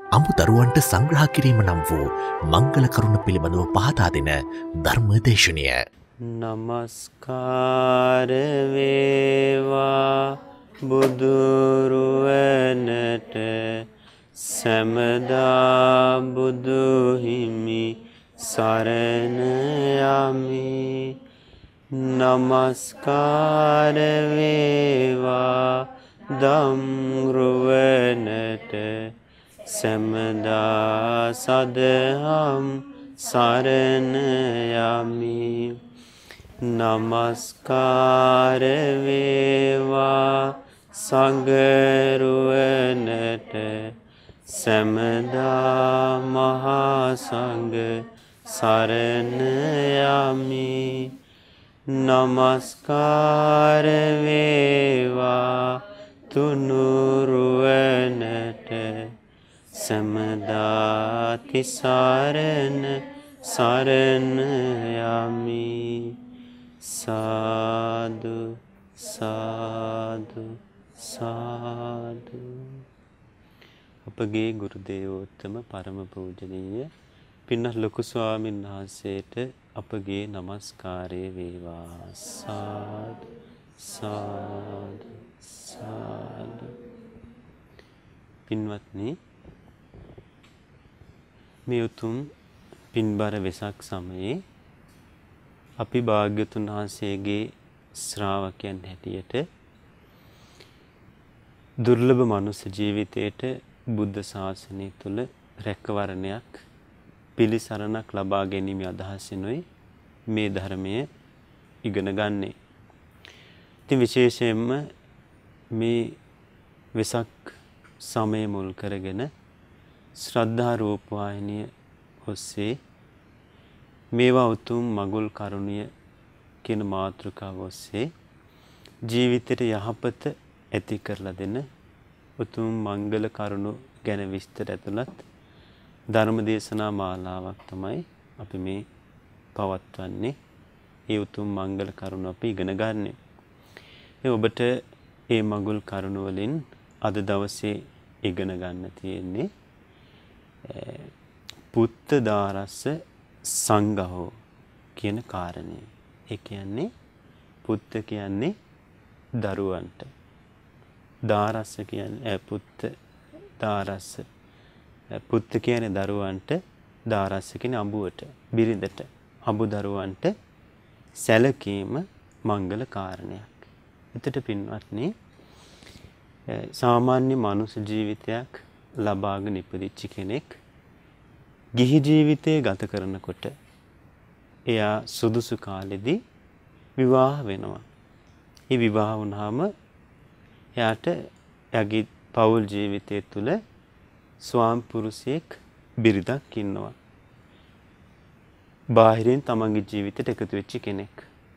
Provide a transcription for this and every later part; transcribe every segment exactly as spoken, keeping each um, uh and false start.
අමුදරුවන්ට සංග්‍රහ කිරීම නම් වූ මංගල කරුණ පිළිබඳව පහදා දෙන ධර්ම දේශනය. නමස්කාර වේවා බුදුරුවනට සැමදා බුදු හිමි සරණ යමි. නමස්කාර වේවා ධම්රුවනට සැමදා සදහම් සරණ යමි. නමස්කාර වේවා සංඝරුවනට සැමදා මහා සංඝ සරණ යමි. නමස්කාර වේවා තුනුරුවනට සැමදා තිසරණ සරණ යමි. සාදු සාදු සාදු. අපගේ ගුරු දේවෝත්තම පරම පූජනීය පින්වත් ලොකු ස්වාමීන් වහන්සේට අපගේ নমස්කාරය වේවා. සාදු සාදු සාදු. පින්වත්නි, මේ උතුම් පින්බර වෙසක් සමයේ අපි භාග්‍යවතුන් වහන්සේගේ ශ්‍රාවකයන් හැටියට දුර්ලභ මනුස්ස ජීවිතයට බුද්ධ ශාසනය තුළ රැකවරණයක් පිළිසරණක් ලබා ගැනීම අදහසිනුයි මේ ධර්මය ඉගෙන ගන්නේ. ඉතින් විශේෂයෙන්ම මේ වෙසක් සමය මුල් කරගෙන ශ්‍රද්ධා රූපවාහිනිය ඔස්සේ මේවා උතුම් මගුල් කරුණිය කියන මාතෘකාව ඔස්සේ ජීවිතයට යහපත ඇති කරලා දෙන උතුම් මංගල කරුණු ගැන විස්තර ඇතුළත් ධර්ම දේශනා මාලාවක් තමයි අපි මේ පවත්වන්නේ. ඒ උතුම් මංගල කරුණු අපි ඉගෙන ගන්න. ඒ ඔබට මේ මගුල් කරුණු වලින් අද දවසේ ඉගෙන ගන්න තියෙන්නේ පුත්ත දාරස්ස සංඝහෝ කියන කාරණය. ඒ කියන්නේ පුත්ත කියන්නේ දරුවන්ට, දාරස්ස කියන්නේ පුත්ත දාරස්ස පුත්ත කියන්නේ දරුවන්ට, දාරස්ස කියන්නේ අඹුවට, බිරිඳට, අඹු දරුවන්ට සැලකීම මංගල කාරණයක්. එතට පින්වත්නි, සාමාන්‍ය මනුස්ස ජීවිතයක් ලබාගෙන ඉපදිච්ච කෙනෙක් ගිහි ජීවිතය ගත කරනකොට එයා සුදුසු කාලෙදී විවාහ වෙනවා. ඒ විවාහ වුණාම එයාට එයාගේ පෞල් ජීවිතය තුළ ස්වාමි පුරුෂයෙක් බිරිඳක් ඉන්නවා. බාහිරින් තමන්ගේ ජීවිතයට එකතු වෙච්ච කෙනෙක්.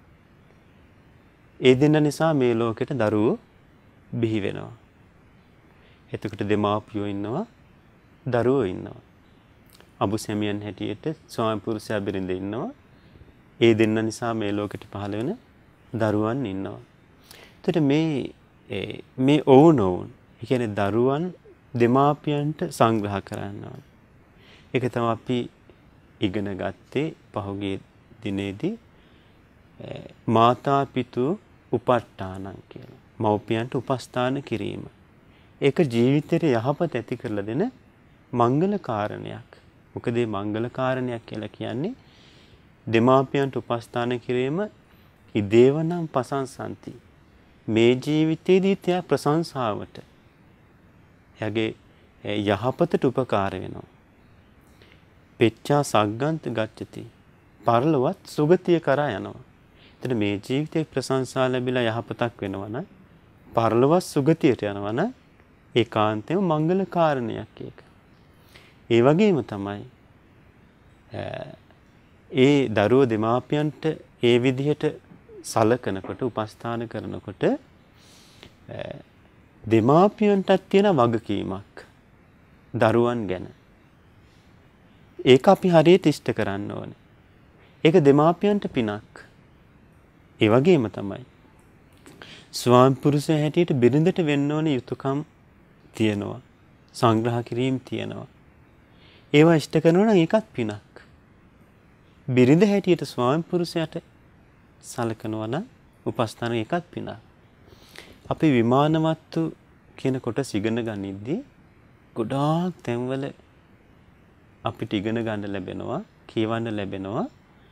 ඒ දෙන්න නිසා මේ ලෝකෙට දරුවෝ බිහි වෙනවා. එතකොට දෙමාපියෝ ඉන්නවා, දරුවෝ ඉන්නවා. අබු සැමියන් හැටියට ස්වාමි පුරුෂයා බිරිඳ ඉන්නවා. ඒ දෙන්න නිසා මේ ලෝකෙට පහළ වෙන දරුවන් ඉන්නවා. එතකොට මේ මේ ඔවුනොවුන්, ඒ කියන්නේ දරුවන් දෙමාපියන්ට සංග්‍රහ කරනවා. ඒක තමයි අපි ඉගෙන ගත්තේ පහුගිය දිනේදී මාතා පිතු උපට්ඨානං කියලා. මව්පියන්ට උපස්ථාන කිරීම. ඒක ජීවිතේට යහපත ඇති කරලා දෙන මංගල කාරණයක්. මොකද මේ මංගල කාරණයක් කියලා කියන්නේ දෙමාපියන්ට උපස්ථාන කිරීම ඉදේවනම් පසංසන්ති. මේ ජීවිතයේදී තියා ප්‍රශංසාවට, එයාගේ යහපතට උපකාර වෙනවා. පෙච්චා සග්ගන්ත ගච්ඡති. පරලොවත් සුගතිය කරා යනවා. එතන මේ ජීවිතේ ප්‍රශංසා ලැබිලා යහපතක් වෙනවා නම්, පරලොවත් සුගතියට යනවා නම් ඒකාන්තයෙන්ම මංගල කාරණයක් ඒක. ඒ වගේම තමයි ඒ දරුවෝ දෙමාපියන්ට ඒ විදිහට සලකනකොට, උපස්ථාන කරනකොට දෙමාපියන්ටත් තියෙන වගකීමක් දරුවන් ගැන. ඒක අපි හරියට ඉෂ්ට කරන්න ඕනේ. ඒක දෙමාපියන්ට පිනක්. ඒ වගේම තමයි ස්වාමි පුරුෂයා හැටියට බිරිඳට වෙන්න ඕන යුතුයකම් තියෙනවා. සංග්‍රහ කිරීම තියෙනවා. ඒවා ඉෂ්ට කරනවා නම් ඒකත් පිනක්. බිරිඳ හැටියට ස්වාමි පුරුෂයාට සලකනවා නම් උපස්ථාන ඒකත් පිනක්. අපි විමානවත්තු කියන කොටස ඉගෙන ගනිද්දී ගොඩාක් තැන්වල අපිට ඉගෙන ගන්න ලැබෙනවා, කියවන්න ලැබෙනවා.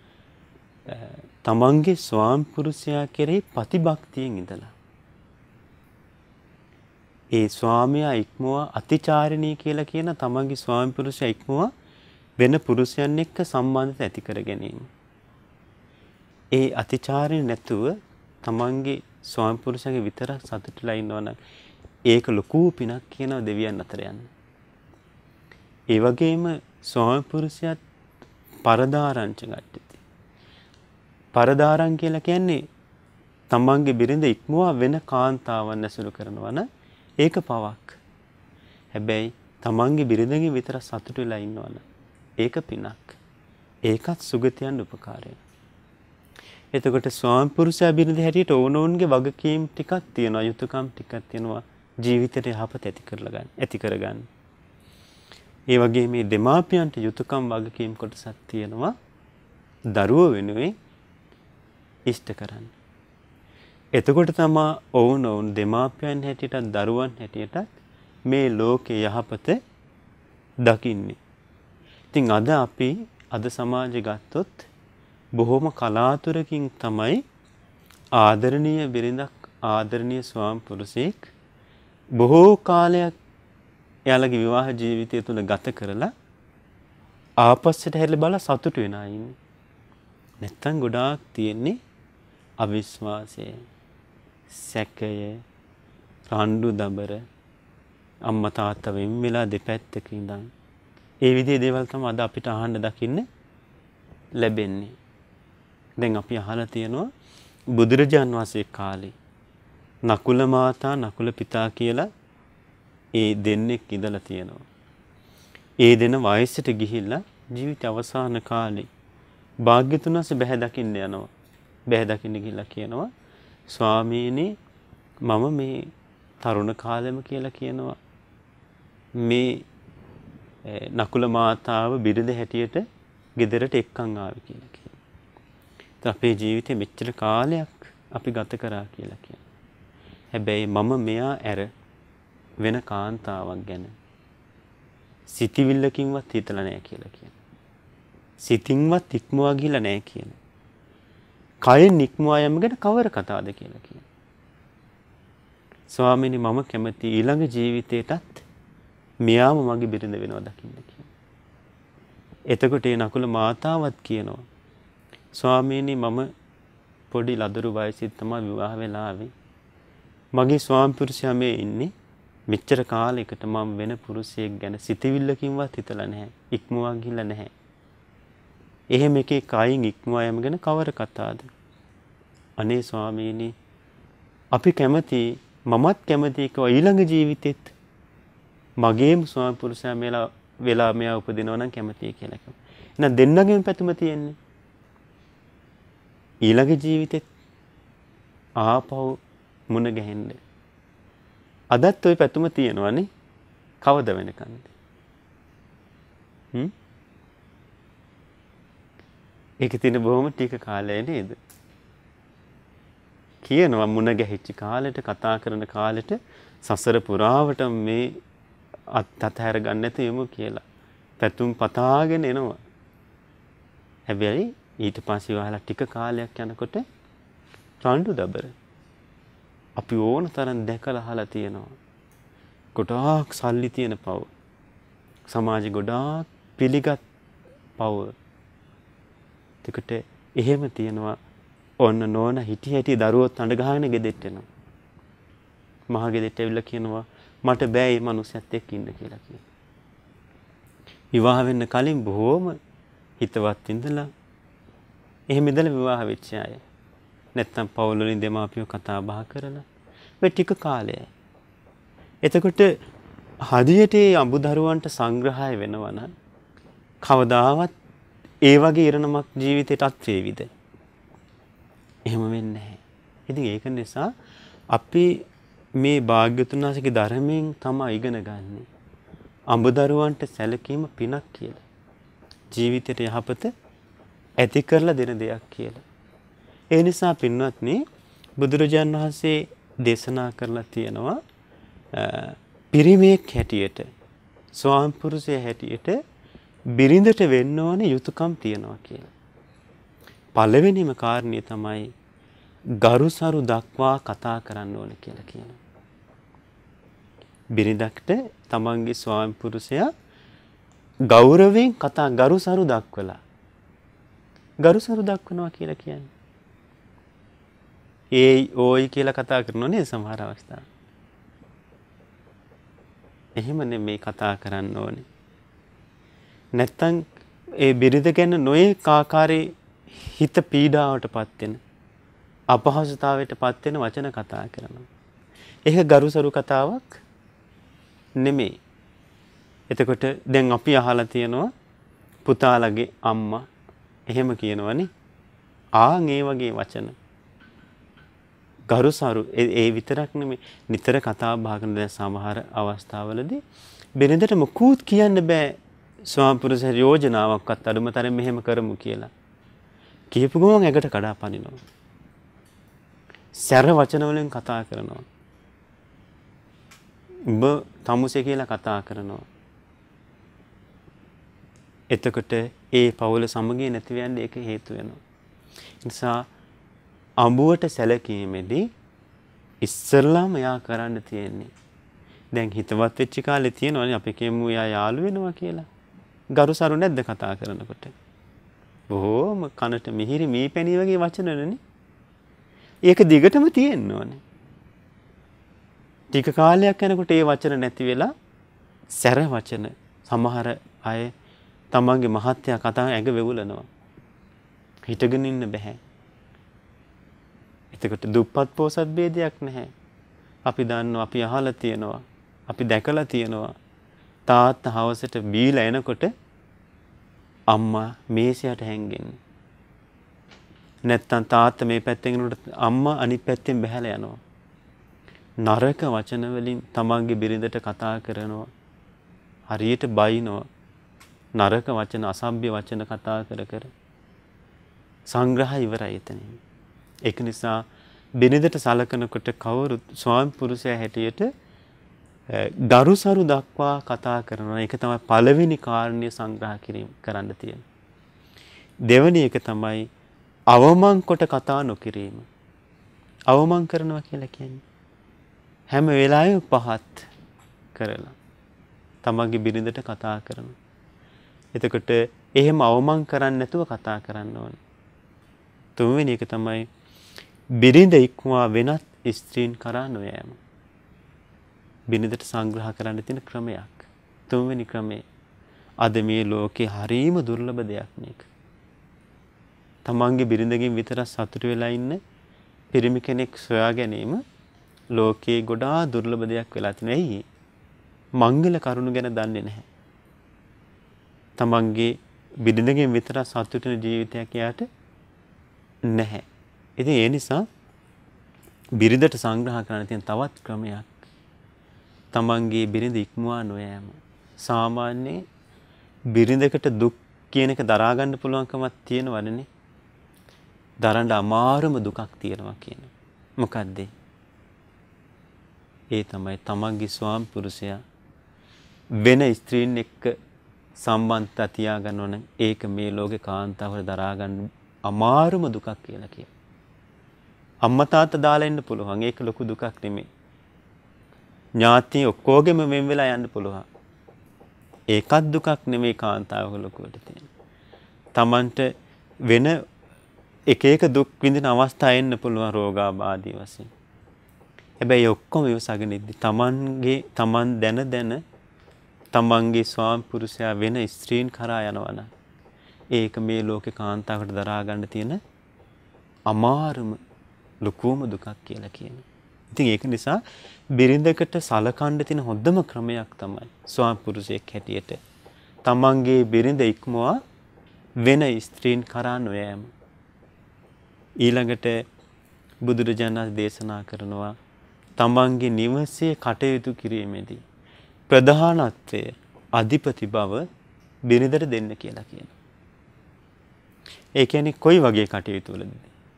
තමන්ගේ ස්වාමි පුරුෂයා කෙරෙහි ප්‍රතිභක්තියෙන් ඉඳලා. ඒ ස්වාමියා ඉක්මවා අතිචාරණී කියලා කියන තමන්ගේ ස්වාමි පුරුෂයා ඉක්මවා වෙන පුරුෂයන් එක්ක සම්බන්ධත ඇති කර ගැනීම. ඒ අතිචාරණී නැතුව තමන්ගේ ස්වාමි පුරුෂයාගේ විතරක් සතුටුලා ඉන්නවා නම් ඒක ලොකු පිනක් කියනවා දෙවියන් අතර යන. ඒ වගේම ස්වාමි පුරුෂයාත් පරදාරංච ගත්තති. පරදාරං කියලා කියන්නේ තමන්ගේ බිරිඳ ඉක්මවා වෙන කාන්තාවන් ඇසුරු කරනවා නම් ඒක පවක්. හැබැයි තමන්ගේ බිරිඳගේ විතර සතුටු වෙලා ඉන්නවනම් ඒක පිනක්. ඒකත් සුගතියන් උපකාරය. එතකොට ස්වාමි පුරුෂයා බිරිඳ හැටියට ඕනෝන්ගේ වගකීම් ටිකක් තියෙනවා, යුතුයකම් ටිකක් තියෙනවා ජීවිතයට යහපත ඇති කරලා ගන්න, ඇති කරගන්න. ඒ වගේ මේ දෙමාපියන්ට යුතුයකම් වගකීම් කොටසක් තියෙනවා දරුවෝ වෙනුවෙන් ඉෂ්ට කරන්න. එතකොට තමයි ඔවුන් ඔවුන් දෙමාපියන් හැටියට දරුවන් හැටියට මේ ලෝකේ යහපත දකින්නේ. ඉතින් අද අපි අද සමාජය ගත්තොත් බොහොම කලාතුරකින් තමයි ආදරණීය බිරිඳක්, ආදරණීය ස්වාමි පුරුෂයෙක් බොහෝ කාලයක් එයාලගේ විවාහ ජීවිතය තුළ ගත කරලා ආපස්සට හැරිලා බලලා සතුටු වෙන අය ඉන්නේ. නැත්තම් ගොඩාක් තියෙන්නේ අවිශ්වාසය, සැකය, රණ්ඩු දබර, අම්මා තාත්තා වෙන් වෙලා දෙපැත්තක ඉඳන් ඒ විදිහේ දේවල් තමයි අද අපිට අහන්න දකින්න ලැබෙන්නේ. දැන් අපි අහලා තියෙනවා බුදුරජාන් වහන්සේ කාලේ නකුල මාතා නකුල පිතා කියලා ඒ දෙන්නෙක් ඉඳලා තියෙනවා. ඒ දෙන වයසට ගිහිල්ලා ජීවිත අවසාන කාලේ භාග්‍යතුන් වහන්සේ බැහැ දකින්න යනවා. බැහැ දකින්න ගිහිල්ලා කියනවා ස්වාමීනි මම මේ තරුණ කාලෙම කියලා කියනවා මේ නකුල මාතාව බිරිඳ හැටියට ගෙදරට එක්කන් ආවේ කියලා කියනවා. අපේ ජීවිතේ මෙච්චර කාලයක් අපි ගත කරා කියලා කියනවා. හැබැයි මම මෙයා ඇර වෙන කාන්තාවක් ගැන සිතිවිල්ලකින්වත් හිතලා නැහැ කියලා කියනවා. සිතින්වත් ඉක්මවා ගිහලා නැහැ කියනවා. කයෙන් ඉක්මවා යෑම ගැන කවර කතාවද කියලා කියනවා. ස්වාමීනි මම කැමති ඊළඟ ජීවිතේටත් මෙයාම මගේ බිරිඳ වෙනවා දකින්න කියනවා. එතකොට ඒ නකුල මාතාවත් කියනවා ස්වාමීනි මම පොඩි ලදරු වයසෙත් තමයි විවාහ වෙලා ආවේ. මගේ ස්වාමි පුරුෂයා මේ ඉන්නේ. මෙච්චර කාලයකට මම වෙන පුරුෂයෙක් ගැන සිතවිල්ලකින්වත් හිතලා නැහැ. ඉක්මවා ගිහිල්ලා නැහැ. එහෙම එකේ කයින් ඉක්මවා යෑම ගැන කවර කතාවද? අනේ ස්වාමීනි අපි කැමති මමත් කැමති ඒක ඊළඟ ජීවිතෙත් මගේම ස්වාමි පුරුෂයා මෙලා වෙලා මෙයා උපදිනවා නම් කැමතියි කියලා කිව්වා. එහෙනම් දෙන්නගේම පැතුම තියෙන්නේ. ඊළඟ ජීවිතෙත් ආපහු මුණ ගැහෙන්න. අදත් ওই පැතුම තියෙනවනේ. කවද වෙනකන්ද? හ්ම්? ඒක තියෙන බොහොම ටික කාලය නේද? කියනවා මුණ ගැහිච්ච කාලෙට කතා කරන කාලෙට සසර පුරාවට මේ අත්හැර ගන්න නැති යමු කියලා. පැතුම් පතාගෙන එනවා. හැබැයි ඊට පස්සේ වහලා ටික කාලයක් යනකොට රණ්ඩු දබර. අපි ඕන තරම් දැකලා අහලා තියෙනවා. ගොඩාක් සල්ලි තියෙන පව. සමාජෙ ගොඩාක් පිළිගත් පව. එතකොට එහෙම තියෙනවා ඔන්න නෝන හිටි හිටි දරුවොත් අඬ ගහගෙන ගෙදෙට්ට එනවා. මහ ගෙදෙට්ට ඇවිල්ලා කියනවා මට බෑ මේ මිනිස්සුත් එක්ක ඉන්න කියලා කියනවා. විවාහ වෙන්න කලින් බොහෝම හිතවත් ඉඳලා එහෙම ඉඳලා විවාහ වෙච්ච අය. නැත්තම් පවුල් වලින් දෙමාපියෝ කතා බහ කරලා මේ ටික කාලයයි. එතකොට හදියට මේ අඹදරුවන්ට සංග්‍රහය වෙනවා නම් කවදාවත් ඒ වගේ ඉරණමක් ජීවිතේටත් වේවිද? එහෙම වෙන්නේ නැහැ. ඉතින් ඒක නිසා අපි මේ භාග්‍යතුන් වහන්සේගේ ධර්මයෙන් තමයි ඉගෙන ගන්න. අඹදරුවන්ට සැලකීම පිනක් කියලා. ජීවිතයට යහපත ඇති කරලා දෙන දෙයක් කියලා. ඒ නිසා පින්වත්නි බුදුරජාණන් වහන්සේ දේශනා කරලා තියෙනවා පිරිමේක් හැටියට ස්වාමි පුරුෂයා හැටියට බිරිඳට වෙන්න ඕනේ යුතුයකම් තියනවා කියලා. පළවෙනිම කාරණේ තමයි ගරුසරු දක්වා කතා කරන්න ඕනේ කියලා කියනවා. බිරිඳකට තමන්ගේ ස්වාමි පුරුෂයා ගෞරවයෙන් කතා ගරුසරු දක්වලා ගරුසරු දක්වනවා කියලා කියන්නේ. ඒයි ඕයි කියලා කතා කරනවා නේද සමහර අවස්ථා. එහෙම නෙමෙයි කතා කරන්න ඕනේ. නැත්තම් ඒ බිරිඳ ගැන නොයෙක් ආකාරයේ හිත පීඩාවටපත් වෙන අපහසුතාවයටපත් වෙන වචන කතා කරනවා. ඒක ගරුසරු කතාවක් නෙමෙයි. එතකොට දැන් අපි අහලා තියෙනවා පුතාලගේ අම්මා එහෙම කියනවනේ. ආන් ඒ වගේ වචන. ගරුසරු ඒ විතරක් නෙමෙයි නිතර කතා බහ කරන දැන් සමහර අවස්ථාවලදී බිරිඳට මොකුත් කියන්න බෑ ස්වාමි පුරුෂ යෝජනාවක්වත් අඩුමතරම් මෙහෙම කරමු කියලා. කියපු ගමන් ඇඟට කඩා පනිනවා. සැර වචන වලින් කතා කරනවා. ඔබ තමුසේ කියලා කතා කරනවා. එතකොට ඒ පවුල සමගිය නැති වෙන්නේ ඒක හේතු වෙනවා. ඒ නිසා අඹුවට සැලකීමේදී ඉස්සරලාම යා කරන්න තියෙන්නේ. දැන් හිතවත් වෙච්ච කාලේ තියෙනවනේ අපි කියමු යා යාළු වෙනවා කියලා. ගරුසරු නැද්ද කතා කරනකොට? බොහොම කනට මිහිරි මීපැණි වගේ වචනනේ. ඒක දිගටම තියෙන්න ඕනේ. ටික කාලයක් යනකොට ඒ වචන නැති වෙලා සැර වචන සමහර අය තමන්ගේ මහත්යා කතා ඇඟ වෙවුලනවා. හිටගෙන ඉන්න බෑ. එතකොට දුප්පත් පොසත් ભેදයක් නැහැ. අපි දන්නවා අපි අහලා තියෙනවා. අපි දැකලා තියෙනවා. තාත්තා හවසට බීලා එනකොට අම්මා මේසයට හැංගෙන්නේ. නැත්තම් තාත්තා මේ පැත්තෙන් යනකොට අම්මා අනිත් පැත්තෙන් බහැලා යනවා. නරක වචන වලින් තමන්ගේ බිරිඳට කතා කරනවා. හරියට බයිනවා. නරක වචන අසභ්‍ය වචන කතා කර කර සංග්‍රහය ඉවරයි එතනින්. ඒක නිසා බිරිඳට සලකනකොට කවුරුත් ස්වාමි පුරුෂයා හැටියට ගරුසරු දක්වා කතා කරනවා. ඒක තමයි පළවෙනි කාරණය සංග්‍රහ කිරීම කරන්න තියෙන්නේ. දෙවෙනි එක තමයි අවමන් කොට කතා නොකිරීම. අවමන් කරනවා කියලා කියන්නේ හැම වෙලාවෙම පහත් කරලා තමන්ගේ බිරිඳට කතා කරනවා. එතකොට එහෙම අවමන් කරන්නේ නැතුව කතා කරන්න ඕනේ. තුන්වෙනි එක තමයි බිරිඳ ඉක්මවා වෙනත් ස්ත්‍රීන් කරා නොයෑම. බිරිඳට සංග්‍රහ කරන්න තියෙන ක්‍රමයක්. තුන්වෙනි ක්‍රමය. අද මේ ලෝකේ හරීම දුර්ලභ දෙයක් මේක. තමන්ගේ බිරිඳගෙන් විතර සතුට වෙලා ඉන්න පිරිමි කෙනෙක් සොයා ගැනීම ලෝකේ ගොඩාක් දුර්ලභ දෙයක් වෙලා තියෙනවා. ඇයි? මංගල කරුණු ගැන දන්නේ නැහැ. තමන්ගේ බිරිඳගෙන් විතර සතුට වෙන ජීවිතයක් යාට නැහැ. ඉතින් ඒ නිසා බිරිඳට සංග්‍රහ කරන්න තියෙන තවත් ක්‍රමයක් තමන්ගේ බිරිඳ ඉක්මවා නොයෑම. සාමාන්‍ය බිරිඳකට දුක් කියන එක දරා ගන්න පුළුවන්කමක් තියෙනවනේ. දරන්න අමාරුම දුකක් තියෙනවා කියන. මොකද්ද? ඒ තමයි තමන්ගේ ස්වාමි පුරුෂයා වෙන ස්ත්‍රීන් එක්ක සම්බන්ධතා තියාගන්න ඕන. ඒක මේ ලෝකේ කාන්තාවර දරා ගන්න අමාරුම දුකක් කියලා කියනවා. අම්මා තාත්තා දාලා ඉන්න පුළුවන්. ඒක ලොකු දුකක් නෙමෙයි. ඥාති ඔක්කොගෙම මෙන් වෙලා යන්න පුළුවන්. ඒකත් දුකක් නෙමෙයි කාන්තාවක ලොකුවට තියෙන. Tamanට වෙන එක එක දුක් විඳින අවස්ථා එන්න පුළුවන් රෝගාබාධී වශයෙන්. හැබැයි ඔක්කොම ඉවසගෙන ඉද්දි Tamanගේ Taman දැන දැන තමන්ගේ ස්වාමි පුරුෂයා වෙන ස්ත්‍රීන් කරා යනවනම් ඒක මේ ලෝකේ කාන්තාවකට දරා ගන්න තියෙන අමාරුම ලොකුම දුකක් කියලා කියනවා. ඉතින් ඒක නිසා බිරිඳකට සලකන්න තියෙන හොඳම ක්‍රමයක් තමයි ස්වාමි පුරුෂයෙක් හැටියට තමන්ගේ බිරිඳ ඉක්මවා වෙන ස්ත්‍රීන් කරා නොයෑම. ඊළඟට බුදුරජාණන් දේශනා කරනවා තමන්ගේ නිවසේ කටයුතු කිරීමේදී ප්‍රධානත්වය අධිපති බව බිරිඳට දෙන්න කියලා කියනවා. ඒ කියන්නේ කොයි වගේ කටයුතු වලද?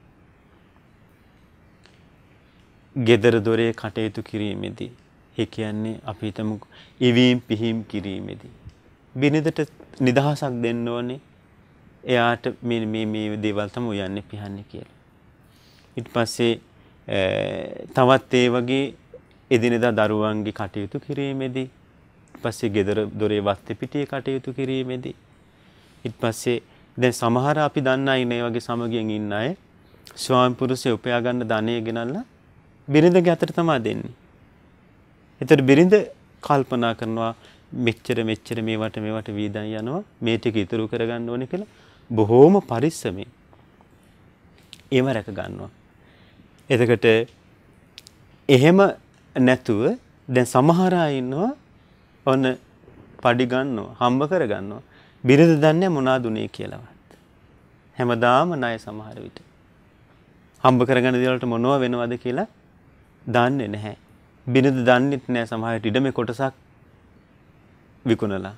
ගෙදර දොරේ කටයුතු කිරීමේදී, ඒ කියන්නේ අපි හිතමු ඉවීම් පිහීම් කිරීමේදී බිරිඳට නිදහසක් දෙන්න ඕනේ. එයාට මේ මේ මේ දේවල් තමයි යන්නේ පිහන්නේ කියලා. ඊට පස්සේ තවත් ඒ වගේ එදිනෙදා දරුවන්ගේ කටයුතු කිරීමේදී, ඊට පස්සේ ගෙදර දොරේ වත්තේ පිටියේ කටයුතු කිරීමේදී, ඊට පස්සේ දැන් සමහර අපි දන්න අය මේ වගේ සමගියෙන් ඉන්න අය ස්වාමි පුරුෂය උපයා ගන්න ධනෙ ගෙනල්ලා බිරිඳගේ අතට තමයි දෙන්නේ. ඒතර බිරිඳ කල්පනා කරනවා මෙච්චර මෙච්චර මේවට මේවට වීදන් යනවා මේ ටික ඉතුරු කරගන්න ඕනේ කියලා බොහෝම පරිස්සමෙන් ඒව රැක ගන්නවා. එතකොට එහෙම නැතුව දැන් සමහර අය ඉන්නවා ඔන්න පඩි ගන්නවා හම්බ කර ගන්නවා බිරිඳ දන්නේ මොනවද උනේ කියලාවත්. හැමදාම ණය සමහර විට හම්බ කරගන්න දේවල්ට මොනව වෙනවද කියලා දන්නේ නැහැ. බිරිඳ දන්නෙත් නැහැ සමහර විට ඉඩමේ කොටසක් විකුණලා.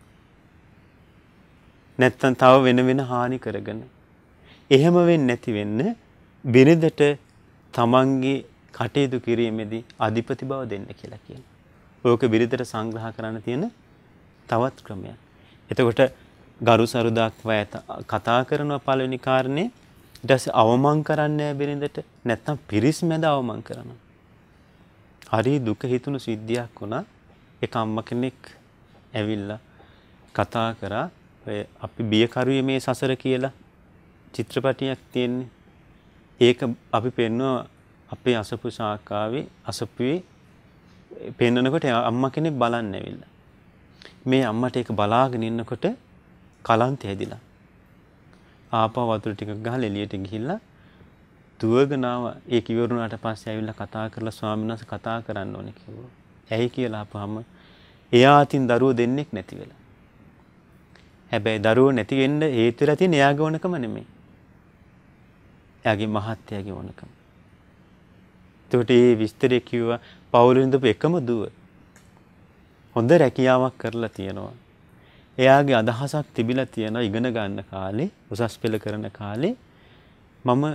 නැත්තම් තව වෙන වෙන හානි කරගෙන. එහෙම වෙන්නේ නැති වෙන්න බිරිඳට තමන්ගේ කටයුතු කිරීමේදී අධිපති බව දෙන්න කියලා කියනවා. ඕක බිරිඳට සංග්‍රහ කරන්න තියෙන තවත් ක්‍රමයක්. එතකොට ගරු සරු දක්වා කතා කරන පළවෙනි කාරණේ ඊට පස්සේ අවමන් කරන්නේ බිරිඳට නැත්තම් පිරිස් මැද අවමන් කරනවා. හරි දුක හිතුණු සිද්ධියක් වුණා. එක අම්මා කෙනෙක් ඇවිල්ලා කතා කරා ඔය අපි බියකරුවේ මේ සසර කියලා චිත්‍රපටියක් තියෙන්නේ. ඒක අපි පෙන්වුවා අපේ අසපු ශාඛාවේ අසපුවේ පෙන්වනකොට අම්මා කෙනෙක් බලන්න ඇවිල්ලා. මේ අම්මට ඒක බලාගෙන ඉන්නකොට කලන්තය හැදිලා. ආපහු වතුර ටිකක් ගහලා එළියට ගිහිල්ලා දුවගෙන ආවා. ඒක ඉවරුණාට පස්සේ ඇවිල්ලා කතා කරලා ස්වාමීන් වහන්සේ කතා කරන්න ඕනේ කිව්වා. ඇයි කියලා අපහම එයා අතින් දරුවෝ දෙන්නෙක් නැති වෙලා. හැබැයි දරුවෝ නැති වෙන්න හේතු වෙලා තියෙන එයාගේ වණකම නෙමෙයි. එයාගේ මහත්තයාගේ වණකම. ඒකට මේ විස්තරය කිව්වා පවුලෙන් දපු එකම දුව හොඳ රැකියාවක් කරලා තියෙනවා. එයාගේ අදහසක් තිබිලා තියෙනවා ඉගෙන ගන්න කාලේ උසස් පෙළ කරන කාලේ මම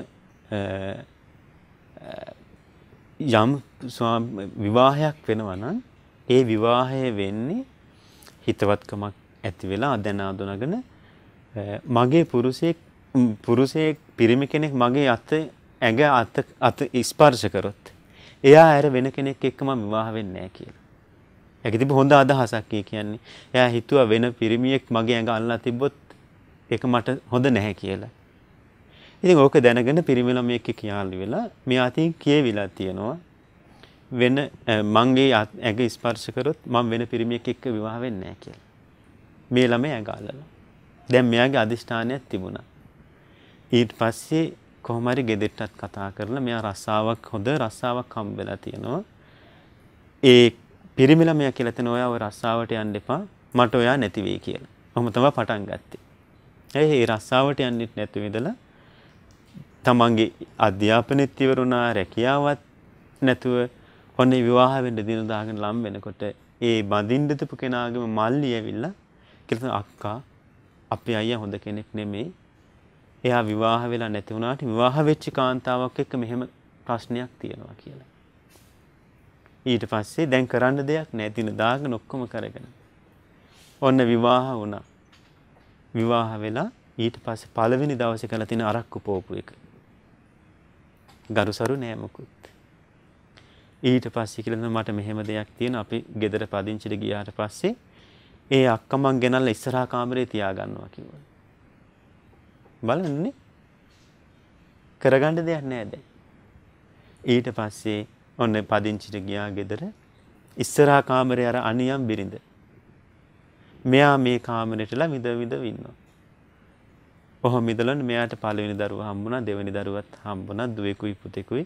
යම් විවාහයක් වෙනවා නම් ඒ විවාහය වෙන්නේ හිතවත්කමක් ඇති වෙලා අදන අඳුනගෙන මගේ පුරුෂයෙක් පුරුෂයෙක් පිරිමි කෙනෙක් මගේ අත ඇඟ අත අත ස්පර්ශ කරොත් එයා ඇර වෙන කෙනෙක් එක්කම විවාහ වෙන්නේ නැහැ කියලා. ඒක තිබ්බ හොඳ අදහසක් කියන්නේ. එයා හිතුවා වෙන පිරිමියෙක් මගේ ඇඟ අල්ලලා තිබ්බොත් ඒක මට හොඳ නැහැ කියලා. ඉතින් ඕක දැනගෙන පිරිමි ළමයෙක් කියාලි වෙලා මේ අතින් කියවිලා තියෙනවා වෙන මංගේ ඇඟ ස්පර්ශ කරොත් මම වෙන පිරිමියෙක් එක්ක විවාහ වෙන්නේ නැහැ කියලා. මේ ළමයා ඇඟ අල්ලලා. දැන් මෙයාගේ අදිෂ්ඨානයක් තිබුණා. ඊට පස්සේ කොහොම හරි ගෙදරටත් කතා කරලා මෙයා රස්සාවක් හොඳ රස්සාවක් හම්බෙලා තියෙනවා. ඒ පිරිමි ළමයා කියලා තන ඔයා ඔය රස්සාවට යන්න එපා මට ඔයා නැති වෙයි කියලා. ඔහොම තමයි පටන් ගත්තේ. ඒ ඒ රස්සාවට යන්නෙත් නැතු ඉඳලා තමන්ගේ අධ්‍යාපනෙත් ඉවරුණා රැකියාවත් නැතුව ඔන්නේ විවාහ වෙන්න දින දාගෙන ලම් වෙනකොට ඒ බඳින්න දපු කෙනාගේම මල්ලි ඇවිල්ලා කියලා අක්කා අපේ අයියා හොඳ කෙනෙක් නෙමෙයි. එයා විවාහ වෙලා නැති වුණාට විවාහ වෙච්ච කාන්තාවක් එක්ක මෙහෙම ප්‍රශ්නයක් තියෙනවා කියලා. ඊට පස්සේ දැන් කරන්න දෙයක් නැහැ. දින දාගෙන ඔක්කොම කරගෙන. ඔන්න විවාහ වුණා. විවාහ වෙලා ඊට පස්සේ පළවෙනි දවසේ කළා තියෙන අරක්කු පෝපු එක. ගරුසරු නෑ මොකුත්. ඊට පස්සේ කියලා මට මෙහෙම දෙයක් තියෙනවා. අපි ගෙදර පදිංචිට ගියාට පස්සේ ඒ අක්කා මං ගෙනල්ලා ඉස්සරහා කාමරේ තියාගන්නවා කිව්වා. බලන්නේ කරගන්න දෙයක් නෑ දැන්. ඊට පස්සේ ඔන්න පදිංචිට ගියා ගෙදර ඉස්සරහා කාමරේ අර අනියම් බිරිඳ. මෙයා මේ කාමරේටලා විද විද ඉන්නවා. ඔහොම ඉඳලන් මෙයාට පළවෙනි දරුවා හම්බුණා දෙවෙනි දරුවත් හම්බුණා දුවෙකුයි පුතෙකුයි.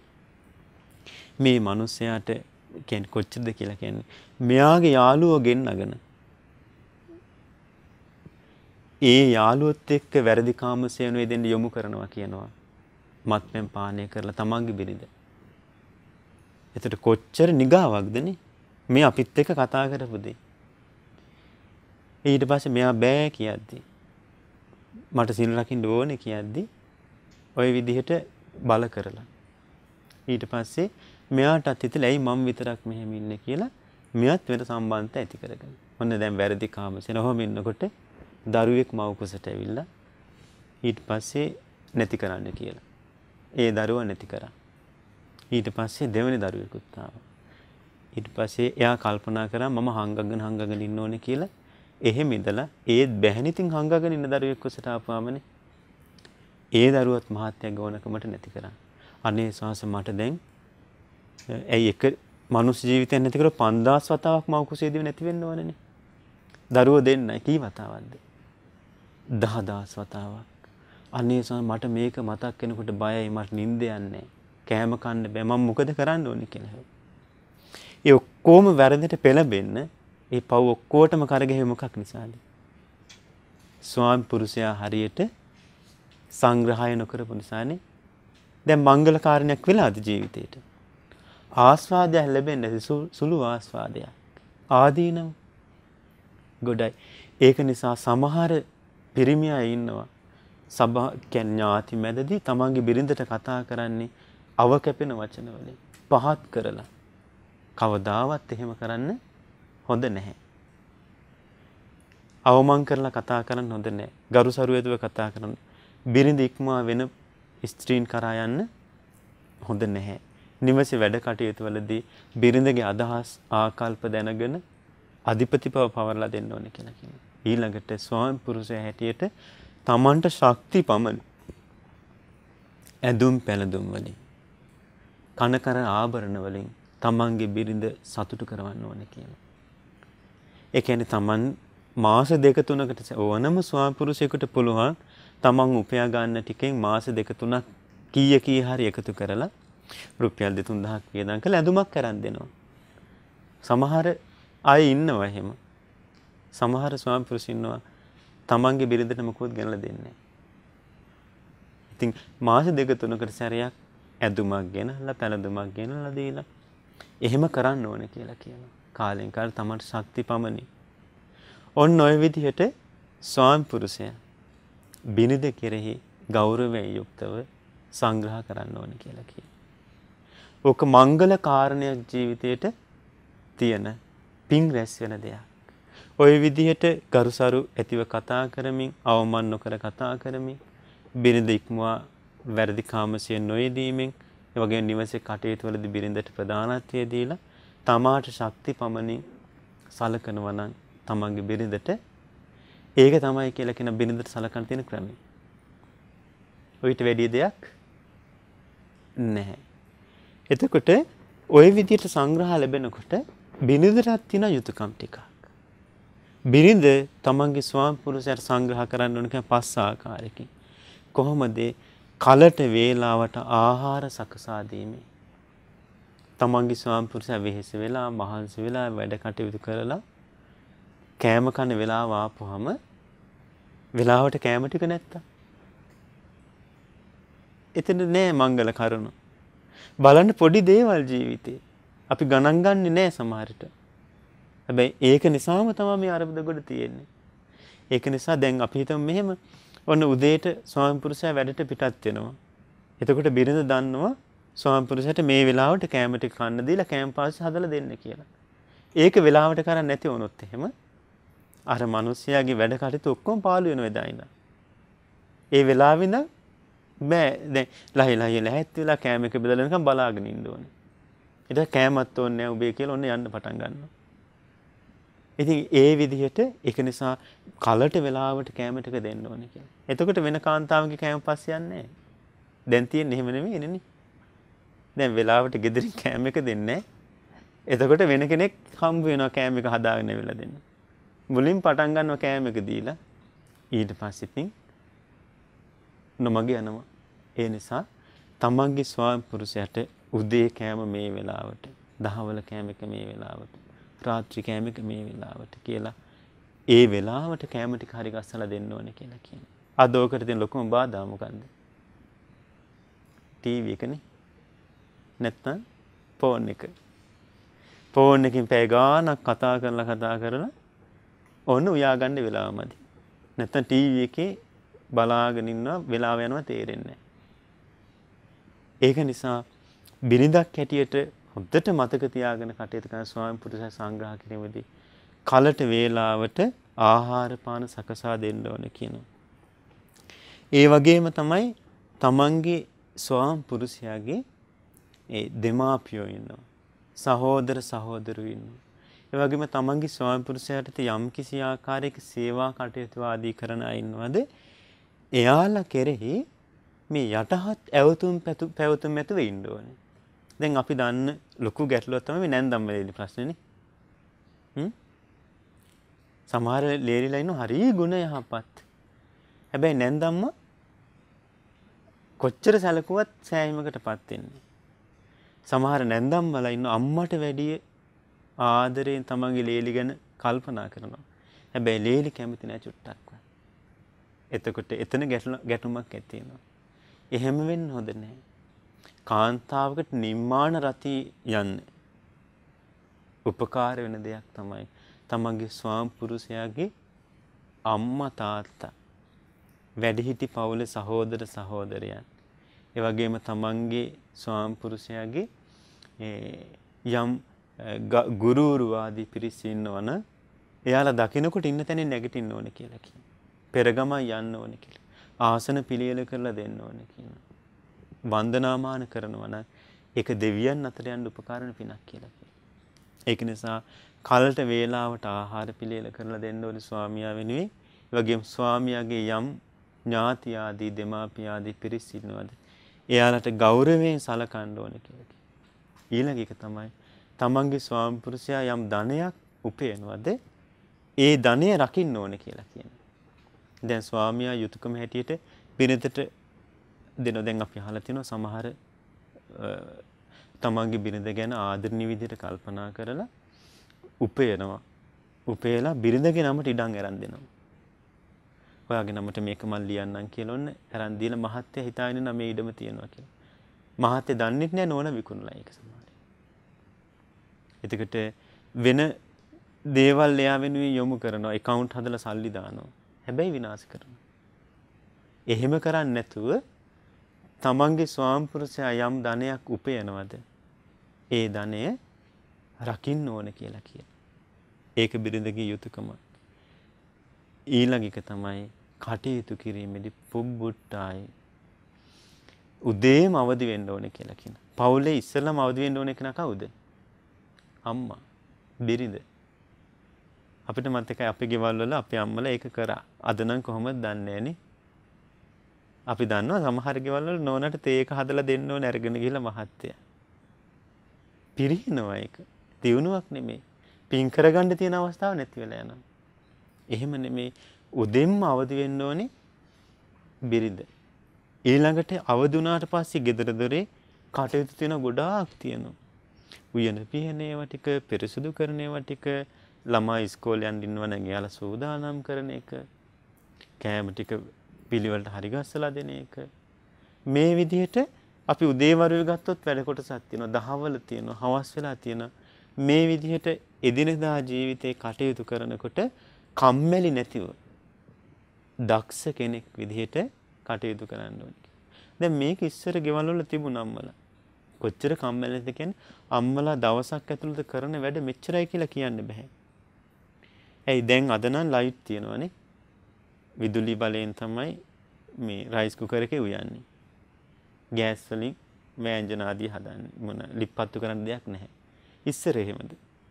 මේ මිනිස්සයාට කියන්නේ කොච්චරද කියලා කියන්නේ මෙයාගේ යාළුවෝ ගෙන්නගෙන ඒ යාළුවොත් එක්ක වැරදි කාමසේනුවේ දෙන්න යොමු කරනවා කියනවා. මත්පැන් පානය කරලා තමන්ගේ බිරිඳ. එතකොට කොච්චර නිගාවක්ද නේ මේ අපිත් එක්ක කතා කරපු දෙය. ඊට පස්සේ මෙයා බෑ කියද්දි මට සිල් රකින්න ඕනේ කියද්දි ওই විදිහට බල කරලා ඊට පස්සේ මෙයාටත් හිතලා ඇයි මම විතරක් මෙහෙම ඉන්නේ කියලා මෙයත් වෙන සම්බන්ධත ඇති කරගන්න. ඔන්න දැන් වැරදි කාමසෙන ඔහොම ඉන්නකොට දරුවෙක් මව කුසට ඇවිල්ලා ඊට පස්සේ නැති කරන්න කියලා. ඒ දරුවා නැති කරා. ඊට පස්සේ දෙවෙනි දරුවෙකුත් ආවා. ඊට පස්සේ එයා කල්පනා කරා මම හංගගෙන හංගගෙන ඉන්න ඕනේ කියලා. එහෙම ඉඳලා ඒත් බැහැ නිතින් හංගගෙන ඉන්න දරුවෙක් කුසට ආපුවාමනේ. ඒ දරුවත් මහත්යගේ ඕනකමට නැති කරා. අනේ සාස මට දැන් ඇයි එක මනුස්ස ජීවිතයක් නැති කර පන්දාස් වතාවක් මව කුසේදී නැති වෙන්න ඕනනේ. දරුවෝ දෙන්නයි කී වතාවක්ද? දහදාස් වතාවක්. අනේ සාස මට මේක මතක් වෙනකොට බයයි මට නිින්ද යන්නේ. කෑම කන්න බෑ මම මොකද කරන්න ඕනේ කියලා. ඒ ඔක්කොම වැරදිට පෙළඹෙන්න ඒ පව් ඔක්කොටම කරගෙහෙ මොකක් නිසාද? ස්වාමි පුරුෂයා හරියට සංග්‍රහය නොකරපු නිසානේ. දැන් මංගල කාරණයක් වෙලාද ජීවිතේට? ආස්වාදයක් ලැබෙන්නේ සුළු ආස්වාදයක්. ආදීනව ගොඩයි. ඒක නිසා සමහර පිරිමියා ඉන්නවා සබා ඥාති මැදදී තමන්ගේ බිරිඳට කතා කරන්නේ අව කැපෙන වචන වලින් පහත් කරලා. කවදාවත් එහෙම කරන්න හොඳ නැහැ. අවමන් කරලා කතා කරන්න හොඳ නැහැ. ගරුසරුවේදව කතා කරන්න. බිරිඳ ඉක්මවා වෙන ස්ත්‍රීන් කරා යන්න හොඳ නැහැ. නිවසේ වැඩ කටයුතු වලදී බිරිඳගේ අදහස් ආකල්ප දැනගෙන අධිපතිපව පවරලා දෙන්න ඕනේ කියලා කියනවා. ඊළඟට ස්වාමි පුරුෂයා හැටියට තමන්ට ශක්ති පමණ ඇඳුම් පැළඳුම් වලින් කනකර ආභරණ වලින් තමන්ගේ බිරිඳ සතුටු කරවන්න ඕනේ කියලා. ඒ කියන්නේ තමන් මාස දෙක තුනකට ඕනම ස්වාමි පුරුෂයෙකුට පුළුවන් තමන් උපයා ගන්න ටිකෙන් මාස දෙක තුනක් කීය කී හරි එකතු කරලා රුපියල් දෙතුන් දහසක් වියදම් කරලා ඇඳුමක් කරන් දෙනවා. සමහර අය ඉන්නවා එහෙම. සමහර ස්වාමි පුරුෂ ඉන්නවා තමන්ගේ බිරිඳට මොකවත් ගෙනලා දෙන්නේ නැහැ. ඉතින් මාස දෙක තුනකට සැරයක් ඇඳුමක් ගෙනලා පැළඳුමක් ගෙනලා දීලා එහෙම කරන්න ඕනේ කියලා කියනවා. කාලෙන් කාලට තමන්ට ශක්ති පමණි. ඔන්න ඔය විදිහට ස්වාමි පුරුෂයා බිරිඳ කෙරෙහි ගෞරවයෙන් යුක්තව සංග්‍රහ කරන්න ඕනේ කියලා කියනවා. ඕක මංගල කාරණයක් ජීවිතේට තියෙන පිං රැස් වෙන දෙයක්. ওই විදිහට ගරුසරු ඇතිව කතා කරමින් අවමන් නොකර කතා කරමින් බිරිඳ ඉක්මවා වැරදි කාමසයෙන් නොයෙදීමෙන් ඒ වගේම නිවසේ කටයුතු වලදී බිරිඳට ප්‍රධානත්වය දීලා තමාට ශක්ති පමණින් සලකනවා නම් තමන්ගේ බිරිඳට ඒක තමයි කියලා කියන බිරිඳට සලකන තියෙන ක්‍රමය. ඔයිට වැඩි දෙයක් නැහැ. එතකොට ওই විදිහට සංග්‍රහ ලැබෙනකොට බිරිඳටත් තියෙන යුතුයකම් ටිකක්. බිරිඳ තමන්ගේ ස්වාමි පුරුෂයාට සංග්‍රහ කරන්න ඕන කියන පස් ආකාරයකින්. කොහොමද කලට වේලාවට ආහාර සකසා දීමේ තමන්ගේ ස්වාමි පුරුෂයා වෙහෙස වෙලා මහන්සි වෙලා වැඩ කටයුතු කරලා කෑම කන වෙලාව ආපුවම වෙලාවට කෑම ටික නැත්තා. එතන නෑ මංගල කරුණ. බලන්න පොඩි දේවල් ජීවිතේ අපි ගණන් ගන්නෙ නෑ සමහරට. හැබැයි ඒක නිසාම තමයි මේ අරබුද ගොඩ තියෙන්නේ. ඒක නිසා දැන් අපි හිතමු මෙහෙම ඔන්න උදේට ස්වාමි පුරුෂයා වැඩට පිටත් වෙනවා. එතකොට බිරිඳ දන්නවා ස්වාමි පුරුෂයාට මේ වෙලාවට කෑම ටික කන්න දීලා කෑම පාස් හදලා දෙන්න කියලා. ඒක වෙලාවට කරන්නේ නැති වුණොත් එහෙම අර මිනිස්යාගේ වැඩ කටයුතු ඔක්කොම පාළු වෙනවා එදා ඉඳන්. ඒ වෙලාවෙ ඉඳන් බෑ දැන් ලහි ලහි ලැහැත් වෙලා කෑම එක බෙදලා නිකන් බලාගෙන ඉන්න ඕනේ. ඊට කෑමත් ඕනේ නැහැ උඹේ කියලා ඔන්න යන්න පටන් ගන්නවා. ඉතින් ඒ විදිහට ඒක නිසා කලට වෙලාවට කෑම ටික දෙන්න ඕනේ කියලා. එතකොට වෙන කාන්තාවගේ කෑම පස්සේ යන්නේ නැහැ. දැන් තියෙන්නේ එහෙම නෙමෙයි නේ. දැන් වෙලාවට ගෙදරින් කෑම එක දෙන්නේ නැහැ. එතකොට වෙන කෙනෙක් හම්බ වෙනවා කෑම එක හදාගෙන වෙලා දෙන්න. මුලින් පටන් ගන්නවා කෑම එක දීලා ඊට පස්සේ ඉතින් නොමග යනවා. ඒ නිසා තමන්ගේ ස්වාමි පුරුෂයාට උදේ කෑම මේ වෙලාවට, දහවල කෑම එක මේ වෙලාවට, රාත්‍රී කෑම එක මේ වෙලාවට කියලා ඒ වෙලාවට කෑම ටික හරි ගස්සලා දෙන්න ඕනේ කියලා කියනවා. අද ඔකට තියෙන ලොකුම බාධා මොකද්ද? ටීවී එකනේ. නැත්නම් ෆෝන් එක. ෆෝන් එකකින් පැය ගාණක් කතා කරලා කතා කරලා ඔන්න උයා ගන්න වෙලාවමදි. නැත්තම් ටීවී එකේ බලාගෙන ඉන්නවා වෙලාව යනවා තේරෙන්නේ නැහැ. ඒක නිසා බිරිඳක් හැටියට හොඳට මතක තියාගෙන කටයුතු කරන ස්වාමි පුරුෂය සංග්‍රහ කිරීමේදී කලට වේලාවට ආහාර පාන සකසා දෙන්න ඕන කියනවා. ඒ වගේම තමයි තමන්ගේ ස්වාමි පුරුෂයාගේ ඒ දෙමාපියෝ ඉන්නවා. සහෝදර සහෝදරයෝ ඉන්නවා. ඒ වගේම තමන්ගේ ස්වාමි පුරුෂයාට යම් කිසි ආකාරයක සේවා කටයුතු ආදී කරන අය ඉන්නවද? එයාලා කෙරෙහි මේ යටහත් ඇවතුම් පැවතුම් ඇතුව ඉන්න ඕනේ. දැන් අපි දන්න ලොකු ගැටලුවක් තමයි මේ නැන්දම් වලදී ප්‍රශ්නේනේ. හ්ම් සමහර ලේලිලා ඉන්න හරි ගුණ යහපත්. හැබැයි නැන්දම්ම කොච්චර සැලකුවත් සෑහීමකටපත් වෙන්නේ. සමහර නැන්දම් වල ඉන්න අම්මට වැඩිය ආදරයෙන් තමන්ගේ ලේලි ගැන කල්පනා කරනවා. හැබැයි ලේලි කැමති නැහැ චුට්ටක්වත්. එතකොට එතන ගැටුමක් ඇති වෙනවා. එහෙම වෙන්න හොඳ නැහැ. කාන්තාවකට නිර්මාණ රති යන්නේ උපකාර වෙන දෙයක් තමයි තමන්ගේ ස්වාම පුරුෂයාගේ අම්මා තාත්තා වැඩිහිටි පවුලේ සහෝදර සහෝදරයන් ඒ වගේම තමන්ගේ ස්වාම පුරුෂයාගේ යම් ගුරුවරු ආදී පිරිස ඉන්නවන එයාලා දකින්නකොට ඉන්න තැනින් නැගිටින්න ඕනේ කියලා කියනවා. පෙරගම යන්න ඕනේ කියලා. ආසන පිළියෙල කරලා දෙන්න ඕනේ කියනවා. වන්දනාමාන කරනවා නම් ඒක දෙවියන් අතර යන උපකාරණ පිනක් කියලා කියනවා. ඒක නිසා කලට වේලාවට ආහාර පිළියෙල කරලා දෙන්න ඕනේ ස්වාමියා වෙනුවෙන්. ඒ වගේම ස්වාමියාගේ යම් ඥාති ආදී දෙමාපිය ආදී පිරිස් ඉන්නවද? එයාලට ගෞරවයෙන් සලකන්න ඕනේ කියලා කියනවා. ඊළඟ එක තමයි තමන්ගේ ස්වාමි පුරුෂයා යම් ධනයක් උපයනවද? ඒ ධනය රකින්න ඕනේ කියලා කියනවා. දැන් ස්වාමියා යුතුයකම හැටියට බිරිඳට දෙන දැන් අපි අහලා තිනවා සමහර තමන්ගේ බිරිඳ ගැන ආදරණීය විදිහට කල්පනා කරලා උපයනවා. උපයලා බිරිඳගේ නමට ඉඩම් අරන් දෙනවා. ඔයාගේ නමට මේක මම ලියන්නම් කියලා ඔන්න අරන් දීලා මහත්තයා හිතාගෙන නම් මේ ඉඩම තියනවා කියලා. මහත්තයා දන්නේ නැහැ නෝන විකුණලා ඒක සමහරයි. එතකොට වෙන දේවල් එයා වෙනුවෙන් යොමු කරනවා account හදලා සල්ලි දානවා. හැබැයි විනාශ කරනවා. එහෙම කරන්නේ නැතුව තමන්ගේ ස්වාම පුරුෂයා යම් ධනයක් උපයනවද? ඒ ධනය රකින්න ඕන කියලා කියන. ඒක බිරිඳගේ යුතුයකම. ඊළඟ එක තමයි කටයුතු කිරීමේදී පුබ්බුට්ටායි උදේම අවදි වෙන්න ඕන කියලා කියන. පවුලේ ඉස්සෙල්ලාම අවදි වෙන්න ඕන කෙනා කවුද? අම්මා. බිරිඳ. අපිට මතකයි අපේ ගෙවල් වල අපේ අම්මලා ඒක කරා. අද නම් කොහොමද දන්නේ නැහනේ. අපි දන්නවා සමහර ගෙවල් වල නෝනට තේ එක හදලා දෙන්න ඕනේ අරගෙන ගිහලා මහත්තයා. පිරිනනවා ඒක. දිනුවක් නෙමෙයි. පින් කරගන්න තියෙන අවස්ථාවක් නැති වෙලා යනවා. එහෙම නෙමෙයි උදෙන්ම අවදි වෙන්න ඕනේ බිරිඳ. ඊළඟට අවදි වුණාට පස්සේ ගෙදර දොරේ කටයුතු තියෙන ගොඩාක් තියෙනවා. උයන පිහන ඒවා ටික, පෙරසුදු කරන ඒවා ටික, ළමයි ඉස්කෝලේ යන්න ඉන්නවනම් එයාලා සූදානම් කරන එක, කෑම ටික පිළිවෙලට හරි ගස්සලා දෙන එක. මේ විදිහට අපි උදේවරුේ ගත්තොත් වැඩ කොටසක් තියෙනවා, දහවල තියෙනවා, හවස් වෙලා තියෙනවා. මේ විදිහට එදිනෙදා ජීවිතේ කටයුතු කරනකොට කම්මැලි නැතිව දක්ෂ කෙනෙක් විදිහට කටයුතු කරන්න ඕනේ. දැන් මේක ඉස්සර ගෙවල් වල තිබුණා අම්මලා. කොච්චර කම්මැලිද කියන්නේ අම්මලා දවසක් ඇතුළත කරන වැඩ මෙච්චරයි කියලා කියන්න බෑ. ඇයි දැන් අද නම් ලයිට් තියෙනවනේ. විදුලි බලයෙන් තමයි මේ රයිස් කුකර් එකේ උයන්නේ. ගෑස් වලින් ව්‍යංජන ආදී හදන්නේ. මොන ලිප්පත්තු කරන්න දෙයක් නැහැ. ඉස්සර එහෙමද?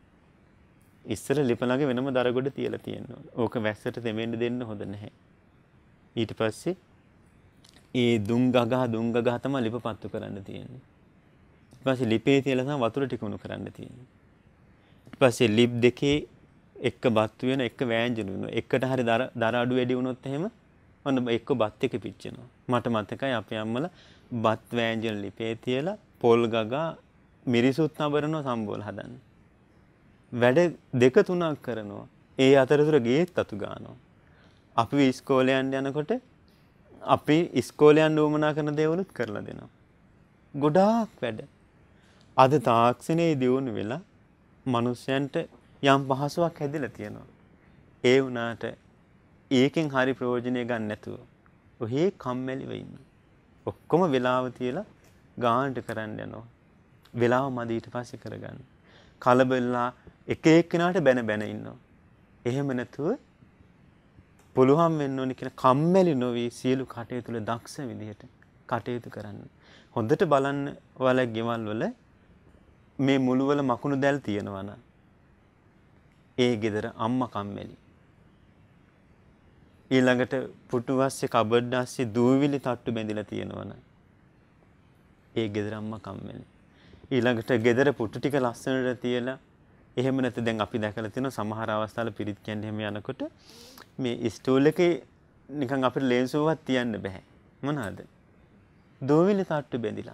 ඉස්සර ලිප ළඟ වෙනම දරගොඩ තියලා තියෙනවා. ඕක වැස්සට දෙමෙන්න දෙන්න හොඳ නැහැ. ඊට පස්සේ ඒ දුම් ගගහ දුම් ගගහ තමයි ලිපපත්තු කරන්න තියෙන්නේ. ඊට පස්සේ ලිපේ තියලා තමයි වතුර ටික උණු කරන්න තියෙන්නේ. ඊට පස්සේ ලිප් දෙකේ එක බත් වෙන එක වෑංජන වෙනවා. එකට හරි දර දර අඩු වැඩි වුණොත් එහෙම ඔන්න එක්ක බත් එක පිච්චෙනවා. මට මතකයි අපේ අම්මලා බත් වෑංජන ලිපේ තියලා පොල් ගගා මිරිසුත් නබරනවා සම්බෝල හදන්න. වැඩ දෙක තුනක් කරනවා. ඒ අතරතුර ගේත් අතු ගන්නවා. අපි ඉස්කෝලේ යන්න යනකොට අපි ඉස්කෝලේ යන්න උවමනා කරන දේවලුත් කරලා දෙනවා. ගොඩාක් වැඩ. අද තාක්ෂණයේ දියුණු වෙලා මිනිස්සුන්ට යම් පහසුවක් හැදිලා තියෙනවා. ඒ වුණාට ඒකෙන් හරි ප්‍රයෝජනය ගන්න නැතුව ඔහේ කම්මැලිව ඉන්න. ඔක්කොම වෙලාව තියලා ගානට කරන්න යනවා. වෙලාව මදි ඊට පස්සේ කරගන්න. කලබලලා එක එක්කෙනාට බැන බැන ඉන්නවා. එහෙම නැතුව පුළුවන් වෙන්න ඕනි කියන කම්මැලි නොවි සියලු කටයුතු වල දක්ෂ විදිහට කටයුතු කරන්න. හොඳට බලන්න ඔයාලා ගෙවල් වල මේ මුළු වල මකුණු දැල් තියෙනවා නම් ඒ ගෙදර අම්මා කම්මැලි. ඊළඟට පුටු ඇස්සේ කබඩ් ඇස්සේ දූවිලි තට්ටු බැඳිලා තියෙනවා නම් ඒ ගෙදර අම්මා කම්මැලි. ඊළඟට ගෙදර පුටු ටික ලස්සනට තියලා එහෙම නැත්නම් දැන් අපි දැකලා තියෙනවා සමහර අවස්ථාවල පිරිත් කියන්නේ එහෙම යනකොට මේ ස්ටූල් එකේ නිකන් අපිට ලේන්සුවක් තියන්න බෑ. මොනවාද? දූවිලි තට්ටු බැඳිලා.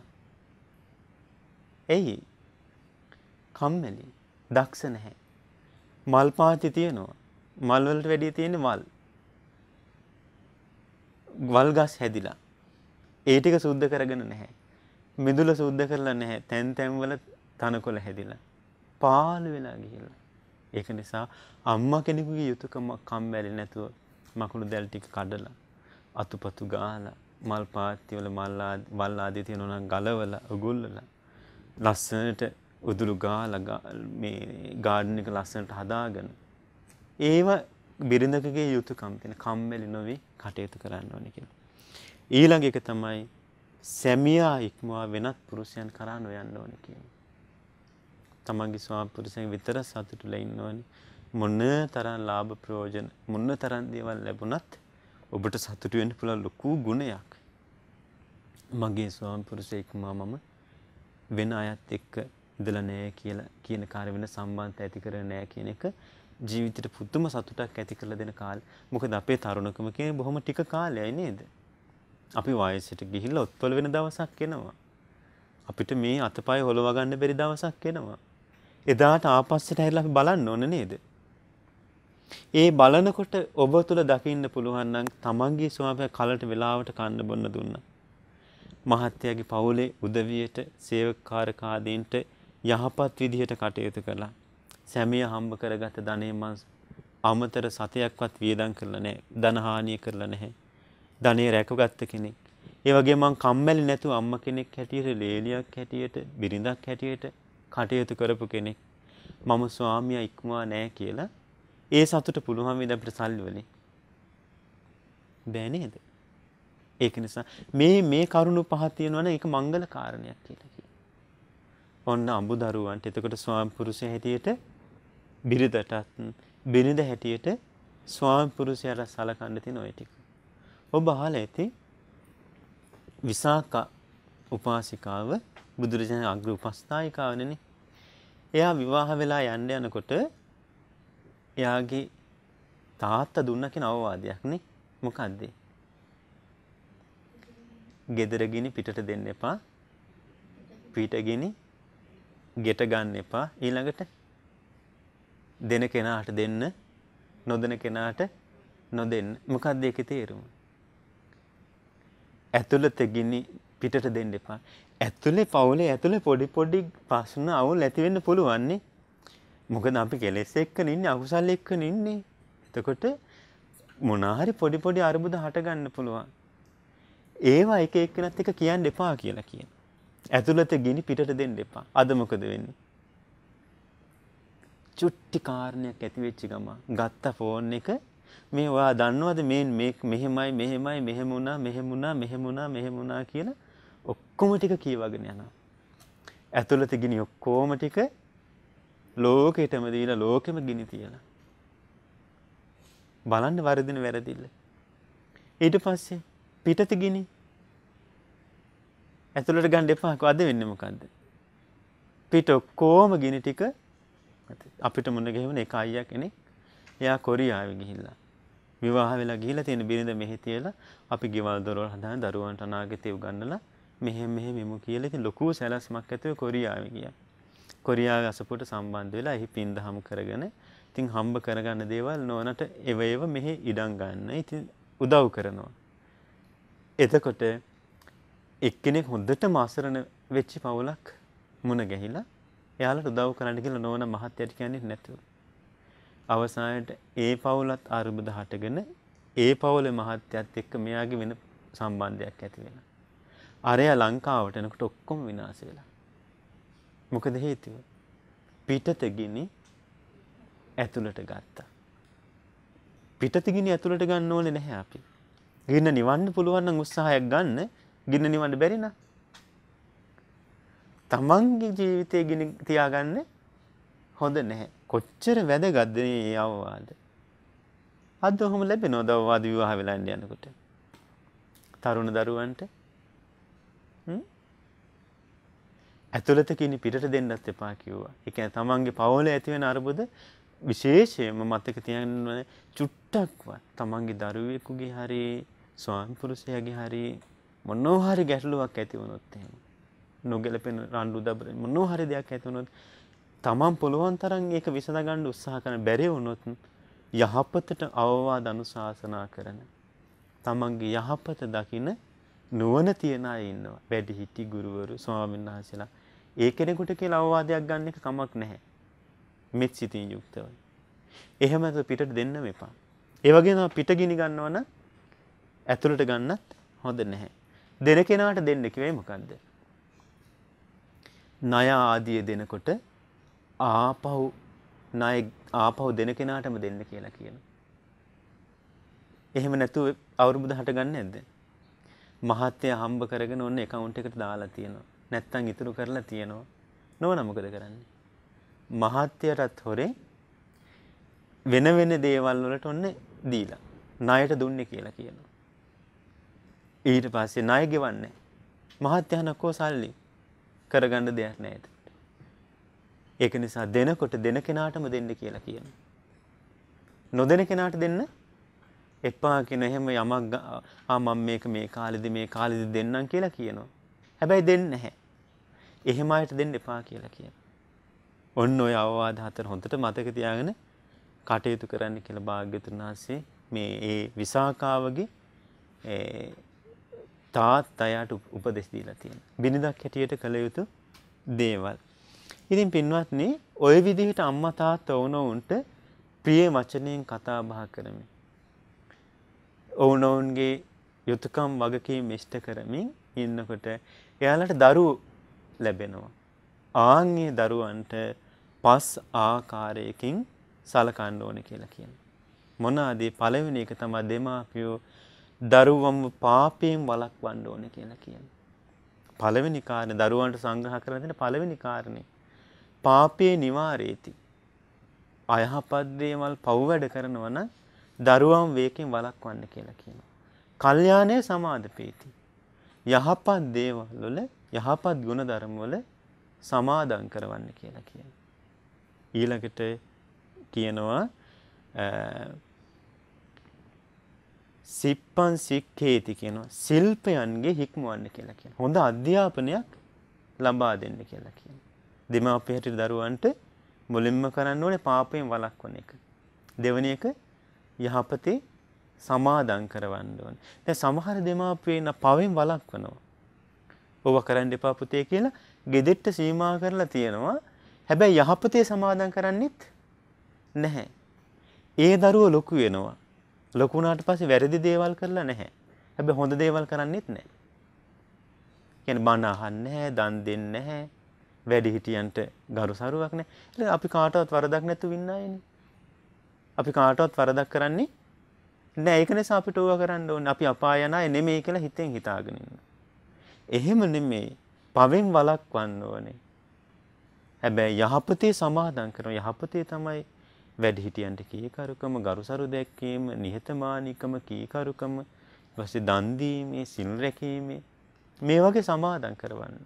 එයි කම්මැලි. දක්ෂ නැහැ. මල් පාති තියෙනවා. මල් වලට වැඩි තියෙන්නේ මල්. වල් ගස් හැදිලා. ඒ ටික සුද්ධ කරගෙන නැහැ. මිදුල සුද්ධ කරලා නැහැ. තැන් තැන් වල තනකොළ හැදිලා. පාළු වෙලා ගිහිල්ලා. ඒක නිසා අම්මා කෙනෙකුගේ යුතුයකම කම්මැලි නැතුව මකුණු දැල් ටික කඩලා අතුපතු ගාලා මල් පාත්ති වල මල් වල් ආදී තියෙනවා නම් ගලවලා උගුල්ලලා ලස්සනට උදුළු ගාලා මේ ගාඩන් එක ලස්සනට හදාගෙන ඒව බිරිඳකගේ යුතුයකම් තියෙන කම්මැලි නොවි කටයුතු කරන්න ඕනේ කියලා. ඊළඟ එක තමයි සැමියා ඉක්මවා වෙනත් පුරුෂයන් කරා නොයන්න ඕනේ කියලා. තමන්ගේ ස්වාමි පුරුෂයන් විතර සතුටුලා ඉන්න ඕනේ. මොන තරම් ලාභ ප්‍රයෝජන මොන තරම් දේවල් ලැබුණත් ඔබට සතුටු වෙන්න පුළුවන් ලොකු ගුණයක්. මගේ ස්වාමි පුරුෂයෙක් මම වෙන අයත් එක්ක ඉඳලා නැහැ කියලා කියන කාර්ය වෙන සම්බන්ධ ඇති කරන්නේ නැහැ කියන එක ජීවිතේට පුදුම සතුටක් ඇති කරලා දෙන කාලේ. මොකද අපේ තරුණකම කියන්නේ බොහොම ටික කාලයයි නේද? අපි වයසට ගිහිල්ලා උත්පල වෙන දවසක් එනවා. අපිට මේ අතපය හොලව ගන්න බැරි දවසක් එනවා. එදාට ආපස්සට හැරිලා අපි බලන්න ඕන නේද? ඒ බලනකොට ඔබ තුල දකින්න පුළුවන් නම් තමන්ගේ ස්වාමියා කලට වෙලාවට කන්න බොන්න දුන්නා. මහත්යාගේ පවුලේ උදවියට සේවකාරකාදීන්ට යහපත් විදිහට කටයුතු කළා. සැමියා හම්බ කරගත්ත ධනෙ මං අමතර සතයක්වත් වියදම් කරලා නැහැ. ධන හානිය කරලා නැහැ. ධනෙ රැකගත්ත කෙනෙක්. ඒ වගේම මං කම්මැලි නැතුව අම්මා කෙනෙක් හැටියට, ලේලියක් හැටියට, බිරිඳක් හැටියට කටයුතු කරපු කෙනෙක්. මම ස්වාමියා ඉක්මවා නැහැ කියලා ඒ සතුට පුළුවන් වේද අපිට සල්ලි වලින්. බෑ නේද? ඒක නිසා මේ මේ කරුණු පහ තියෙනවනේ ඒක මංගල කාරණයක් කියලා කියනවා. ඔන්න අඹදරුවන්ට එතකොට ස්වාමි පුරුෂය හැටියට බිරිඳටත් බිරිඳ හැටියට ස්වාමි පුරුෂයාට සලකන්න තියෙන ඔය ටික. ඔබ අහලා ඇති විසාක උපාසිකාව බුදුරජාණන් අග්‍ර උපස්ථායිකාවනේ. එයා විවාහ වෙලා යන්න යනකොට එයාගේ තාත්තා දුන්න කෙන අවවාදයක් නේ. මොකද්ද? ගෙදර ගිනි පිටට දෙන්න එපා. පිට ගිනි ගෙට ගන්න එපා. ඊළඟට දෙන කෙනාට දෙන්න, නොදෙන කෙනාට නොදෙන්න. මොකක්ද ඒකේ තේරුම? ඇතුළත ගිනි පිටට දෙන්න එපා. ඇතුලේ පවුලේ ඇතුලේ පොඩි පොඩි ප්‍රශ්න අවුල් ඇති වෙන්න පුළුවන් නේ. මොකද අපි කෙලෙස් එක්කනේ ඉන්නේ, අකුසල් එක්කනේ ඉන්නේ. එතකොට මොනාහරි පොඩි පොඩි අරුබුද හට ගන්න පුළුවන්. ඒවා එක එක්කෙනත් එක කියන්න එපා කියලා කියන. ඇතුළත ගිනි පිටට දෙන්න එපා. අද මොකද වෙන්නේ? චුට්ටි කාරණයක් ඇති වෙච්ච ගම ගත්ත ෆෝන් එක මේ ඔයා දන්නවද මේ මේ මෙහෙමයි මෙහෙමයි මෙහෙම වුණා මෙහෙම වුණා මෙහෙම වුණා මෙහෙම වුණා කියලා ඔක්කොම ටික කියවගෙන යනවා. ඇතුළත ගිනි ඔක්කොම ටික ලෝකෙටම දීලා ලෝකෙම ගිනි තියලා. බලන්න වරදින වැරදිල්ල. ඊට පස්සේ පිටත ගිනි ඇතුළට ගන්න එපා. අද වෙන්නේ මොකද්ද? පිට ඔක්කොම ගිනි ටික අපිට මුණ ගැහුණ එක අයියා කෙනෙක්. එයා කොරියාවේ ගිහිල්ලා විවාහ වෙලා ගිහිල්ලා තියෙන බිරිඳ මෙහි තියලා අපි ගෙවල් දොරවල් හදාන දරුවන්ට අනාගතේ උගන්නලා මෙහෙම මෙහෙම මෙමු කියලා ඉතින් ලොකු සැලැස්මක් ඇතුව කොරියාවේ ගියා. කොරියාවේ අසපුවට සම්බන්ධ වෙලා එහි පින්දහම් කරගෙන ඉතින් හම්බ කරගන්න දේවල් නෝනට එව එව මෙහි ඉඩම් ගන්න. ඉතින් උදව් කරනවා. එතකොට එක්කෙනෙක් හොඳටම අසරණ වෙච්ච පවුලක් මුණ ගැහිලා එයාලට උදව් කරන්න කියලා නෝන මහත්තයාට කියන්නේ නැතුව. අවසානයේ ඒ පවුලත් අරුබුද හටගෙන ඒ පවුලේ මහත්යත් එක්ක මෙයාගේ වෙන සම්බන්ධයක් ඇති වෙනවා. අරයා ලංකාවට එනකොට ඔක්කොම විනාශ වෙලා. මොකද හේතුව? පිටත ගිනි ඇතුළට ගත්තා. පිටත ගිනි ඇතුළට ගන්න ඕනේ නැහැ අපි. ගින්න නිවන්න පුළුවන් නම් උත්සාහයක් ගන්න. ගින්න නිවන්න බැරි නම් තමන්ගේ ජීවිතේ ගිනි තියාගන්න හොඳ නැහැ. කොච්චර වැදගත්ද මේ අවවාද. අද ඔහොම ලැබෙනවද අවවාද විවාහ වෙලා යනකොට? තරුණ දරුවන්ට හ්ම් ඇතුළත කිනි පිටට දෙන්නත් එපා කිව්වා. ඒ කියන්නේ තමන්ගේ පවුලේ ඇති වෙන අරුබුද විශේෂයෙන්ම මතක තියාගන්න චුට්ටක්වත් තමන්ගේ දරුවෙකුගේ හරි ස්වාමි පුරුෂයාගේ හරි මොනවා හරි ගැටලුවක් ඇති වුණොත් එහෙම නොගැලපෙන රණ්ඩු දබර මොනවා හරි දෙයක් ඇති වුණොත් තමන් පුළුවන් තරම් ඒක විසඳ ගන්න උත්සාහ කරන බැරි වුණොත් යහපතට අවවාද අනුශාසනා කරන තමන්ගේ යහපත දකින නුවණ තියන අය ඉන්නවා. වැඩිහිටි ගුරුවරු ස්වාමීන් වහන්සේලා ඒ කෙනෙකුට කියලා අවවාදයක් ගන්න එක කමක් නැහැ. මෙත් සිතින් යුක්තව. එහෙම පිටට දෙන්නම එපා. ඒ වගේම පිට ගිනි ගන්නවා නම් ඇතුළට ගන්නත් හොඳ නැහැ. දෙන කෙනාට දෙන්න කිව්වේ මොකද්ද? ණය ආදිය දෙනකොට ආපහු ණය ආපහු දෙන කෙනාටම දෙන්න කියලා කියනවා. එහෙම නැතුව අවුරුදු හට ගන්න නැද්ද? මහත්ය හම්බ කරගෙන ඔන්න account එකට දාලා තියෙනවා. නැත්තම් ඉතුරු කරලා තියෙනවා. නෝනා මොකද කරන්නේ? මහත්යටත් හොරේ වෙන වෙන දේවල් වලට ඔන්නේ දීලා ණයට දුන්නේ කියලා කියනවා. ඊට පස්සේ ණය ගෙවන්නේ. මහත්යනකෝ සල්ලි කරගන්න දෙයක් නැහැ. ඒක නිසා දෙනකොට දෙන කෙනාටම දෙන්න කියලා කියනවා. නොදෙන කෙනාට දෙන්න එපා කියන එහෙම යමක් ආ මම මේක මේ කාලෙදි මේ කාලෙදි දෙන්නම් කියලා කියනවා. හැබැයි දෙන්නේ නැහැ. එහෙම අයට දෙන්න එපා කියලා කියනවා. ඔන්න ඔය අවවාද හතර හොඳට මතක තියාගෙන කටයුතු කරන්න කියලා භාග්‍යවතුන් වහන්සේ මේ ඒ විසාකාවගේ ඒ තාත්තයාට උපදෙස් දීලා තියෙනවා. බිනිදක් හැටියට කළ යුතු දේවල්. ඉතින් පින්වත්නි ඔය විදිහට අම්මා තාත්තා වුණොන්ට ප්‍රිය වචනයෙන් කතා බහ කරමින් ඔවුනොවුන්ගේ යුතුයකම් වගකීම් ඉෂ්ට කරමින් ඉන්නකොට එයාලට දරුවෝ ලැබෙනවා. ආන්ගේ දරුවන්ට පස් ආකාරයකින් සලකන්න ඕනේ කියලා කියනවා. මොනවාද? පළවෙනි එක තමයි දෙමාපියෝ දරුවන්ව පාපයෙන් වළක්වන්න ඕනේ කියලා කියනවා. පළවෙනි කාරණේ දරුවන්ට සංග්‍රහ කරලා තියෙන පළවෙනි කාරණේ පාපේ නිවාරේති. අයහපත් දේවල් පව් වැඩ කරනවා නම් දරුවන් වේකෙන් වළක්වන්න කියලා කියනවා. කල්යාණය සමාදපේති. යහපත් දේවල් වල යහපත් ගුණ ධර්ම වල සමාදන් කරවන්න කියලා කියනවා. ඊළඟට කියනවා සිප්පන් සික්ඛේති කියනවා. ශිල්පයන්ගේ හික්මවන්න කියලා කියනවා. හොඳ අධ්‍යාපනයක් ලබා දෙන්න කියලා කියනවා. දෙමාපියන්ට දරුවන්ට මුලින්ම කරන්න ඕනේ පාපයෙන් වළක්වන එක. දෙවෙනි එක යහපතේ සමාදන් කරවන්න ඕනේ. දැන් සමහර දෙමාපියන් පවෙන් වළක්වනවා. ඔව කරන්න එපා පුතේ කියලා ගෙදෙට්ට සීමා කරලා තියෙනවා. හැබැයි යහපතේ සමාදන් කරන්නෙත් නැහැ. ඒ දරුවෝ ලොකු වෙනවා. ලොකු වුණාට පස්සේ වැරදි දේවල් කරලා නැහැ. හැබැයි හොඳ දේවල් කරන්නෙත් නැහැ. කියන්නේ බණ අහන්නේ නැහැ, දන් දෙන්නේ නැහැ, වැඩිහිටියන්ට ගරුසරුවක් නැහැ. ඉතින් අපි කාටවත් වරදක් නැතුව ඉන්න අයනේ. අපි කාටවත් වරදක් කරන්නේ නැහැ. ඒක නිසා අපිට ඕවා කරන්න ඕනේ. අපි අපාය යන අය නෙමෙයි කියලා හිතෙන් හිතාගෙන ඉන්න. එහෙම නෙමෙයි. පවෙන් වළක්වන්න ඕනේ. හැබැයි යහපතේ සමාදන් කරන යහපතේ තමයි වැඩිහිටියන්ට කීකරුකම, ගරුසරු දැක්වීම, නිහතමානීකම, කීකරුකම, ඊපස්සේ දන් දීමේ, සිල් රැකීමේ මේ වගේ සමාදන් කරවන්න.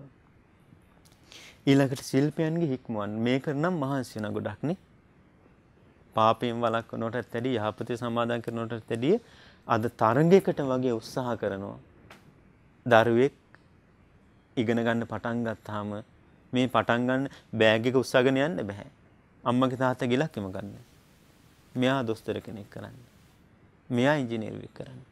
ඊළඟට ශිල්පයන්ගේ හික්මවන්න. මේක නම් මහන්සි වෙන ගොඩක් නේ. පාපයෙන් වළක්වනකොටත් වැඩිය යහපතේ සමාදන් කරනකොටත් වැඩිය අද තරඟයකට වගේ උත්සාහ කරනවා. දරුවෙක් ඉගෙන ගන්න පටන් ගත්තාම මේ පටන් ගන්න බෑග් එක උස්සගෙන යන්න බෑ. අම්මගේ තාත්තගේ ඉලක්කෙ මොකක්ද? මෙයා දොස්තර කෙනෙක් කරන්නේ. මෙයා ඉංජිනේරුවෙක් කරන්නේ.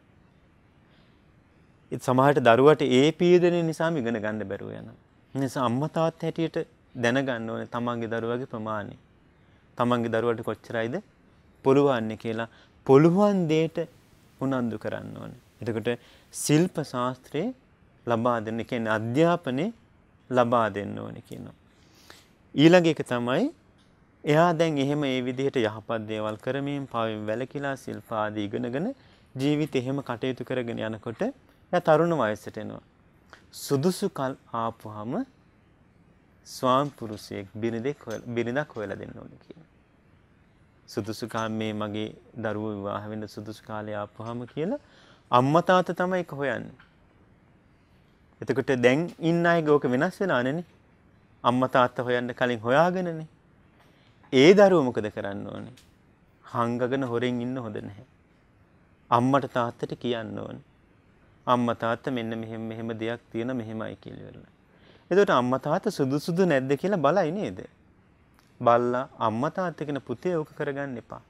ඒ සමහරට දරුවට ඒ පීඩන නිසාම ඉගෙන ගන්න බැරුව යනවා. ඒ නිසා අම්මා තාත්තා හැටියට දැනගන්න ඕනේ තමන්ගේ දරුවගේ ප්‍රමාණය. තමන්ගේ දරුවට කොච්චරයිද පුළුවන් කියලා පුළුවන් දෙයට උනන්දු කරන්න ඕනේ. එතකොට ශිල්ප ශාස්ත්‍රයේ ලබා දෙන්න කියන්නේ අධ්‍යාපනයේ ලබා දෙන්න ඕනේ කියනවා. ඊළඟ එක තමයි එයා දැන් එහෙම ඒ විදිහට යහපත් දේවල් කරමින් පාවෙන් වැළකීලා ශිල්ප ආදී ඉගෙනගෙන ජීවිතේ එහෙම කටයුතු කරගෙන යනකොට එයා තරුණ වයසට එනවා. සුදුසු කල් ආපුවම ස්වාම පුරුෂයෙක් බිරිඳෙක් බිරිඳක් හොයලා දෙන්න ඕනේ කියනවා. සුදුසු කාලේ මේ මගේ දරුවෝ විවාහ වෙන්න සුදුසු කාලේ ආපුවාම කියලා අම්මා තාත්තා තමයි ඒක හොයන්නේ. එතකොට දැන් ඉන්න අයගේ ඕක වෙනස් වෙලා නෙනේ. අම්මා තාත්තා හොයන්න කලින් හොයාගෙනනේ. ඒ දරුවෝ මොකද කරන්න ඕනේ? හංගගෙන හොරෙන් ඉන්න හොඳ නැහැ. අම්මට තාත්තට කියන්න ඕනේ. අම්මා තාත්තා මෙන්න මෙහෙම මෙහෙම දෙයක් තියෙන මෙහෙමයි කියලා ඉවරලා. එතකොට අම්මා තාත්තා සුදුසුදු නැද්ද කියලා බලයි නේද? බල්ලා අම්මා තාත්තා කියන පුතේ ඕක කරගන්න එපා.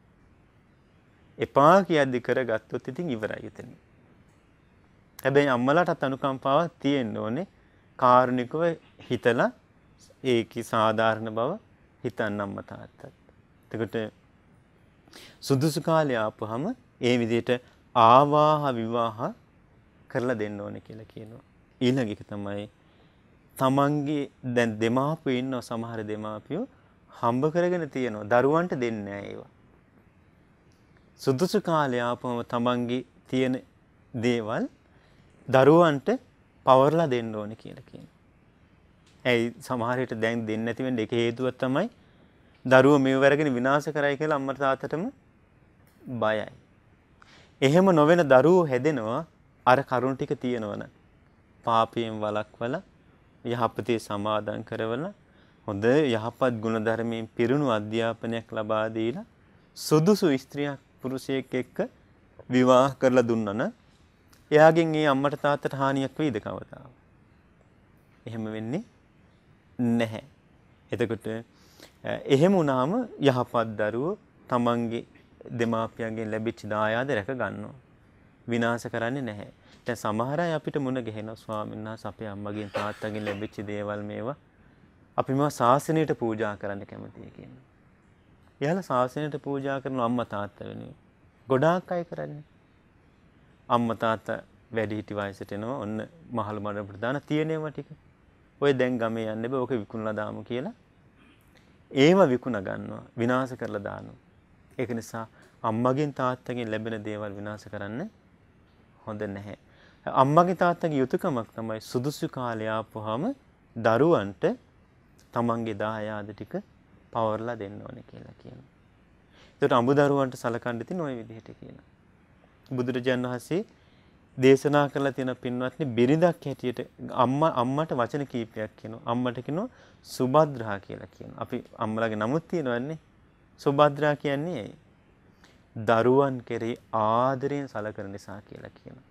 එපා කියද්දි කරගත්තොත් ඉතින් ඉවරයි එතන. හැබැයි අම්මලාටත් අනුකම්පාවක් තියෙන්න ඕනේ. කාරුණිකව හිතලා ඒකේ සාධාරණ බව හිතන්න අම්මා තාත්තත්. එතකොට සුදුසු කාලේ ආපුවම ඒ විදිහට ආවාහ විවාහ කරලා දෙන්න ඕනේ කියලා කියනවා. ඊළඟ එක තමයි තමන්ගේ දැන් දෙමාපියෝ ඉන්නවා සමහර දෙමාපියෝ හම්බ කරගෙන තියෙනවා දරුවන්ට දෙන්නේ නැහැ ඒවා. සුදුසු කාලේ ආපුවම තමන්ගේ තියෙන දේවල් දරුවන්ට පවර්ලා දෙන්න ඕනේ කියලා කියනවා. ඇයි සමහර විට දැන් දෙන්නේ නැති වෙන්නේ ඒක හේතුවක් තමයි දරුවෝ මේව අරගෙන විනාශ කරයි කියලා අම්මට තාත්තටම බයයි. එහෙම නොවන දරුවෝ හැදෙනවා අර කරුණ ටික තියෙනවනේ. පාපයෙන් වළක්වලා යහපතේ සමාදන් කරවලා හොඳ යහපත් ගුණ ධර්මයෙන් පිරුණු අධ්‍යාපනයක් ලබා දීලා සුදුසු ස්ත්‍රියක් පුරුෂයෙක් එක්ක විවාහ කරලා දුන්නා නම් එයාගෙන් ඒ අම්මට තාත්තට හානියක් වෙයිද කවදාවත්? එහෙම වෙන්නේ නැහැ. එතකොට එහෙම වුණාම යහපත් දරුවෝ තමන්ගේ දෙමාපියන්ගෙන් ලැබිච්ච දායාද රැක ගන්නවා. විනාශ කරන්නේ නැහැ. දැන් සමහර අය අපිට මුණ ගැහෙනවා ස්වාමීන් වහන්සේ අපේ අම්මගෙන් තාත්තගෙන් ලැබිච්ච දේවල් මේවා අපි මේවා ශාසනයට පූජා කරන්න කැමතියි කියනවා. එයාලා ශාසනයට පූජා කරන අම්මා තාත්තා වෙනුවෙන් ගොඩාක් අය කරන්නේ. අම්මා තාත්තා වැඩි හිටි වයසට එනවා ඔන්න මහලු මඩ ප්‍රදාන තියෙනේම ටික. ඔය දැන් ගමේ යන්න බෑ ඕක විකුණලා දාමු කියලා. ඒව විකුණ ගන්නවා විනාශ කරලා දානවා. ඒක නිසා අම්මගෙන් තාත්තගෙන් ලැබෙන දේවල් විනාශ කරන්න හොඳ නැහැ. අම්මගේ තාත්තගේ යුතුයකමක් තමයි සුදුසු කාලේ ආපුවාම දරුවන්ට තමන්ගේ දායාද ටික පවර්ලා දෙන්න ඕනේ කියලා කියනවා. ඒකට අඹ දරුවන්ට සලකන්න තියෙන ওই විදිහට කියනවා. බුදුරජාණන් වහන්සේ දේශනා කරලා තියෙන පින්වත්නි බිරිඳක් හැටියට අම්මා අම්මට වචන කීපයක් කියනවා. අම්මට කියනවා සුභද්‍රා කියලා කියනවා. අපි අම්මලාගේ නමුත් තියෙනවන්නේ සුභද්‍රා කියන්නේ ඇයි? දරුවන් කෙරෙහි ආදරයෙන් සලකන නිසා කියලා කියනවා.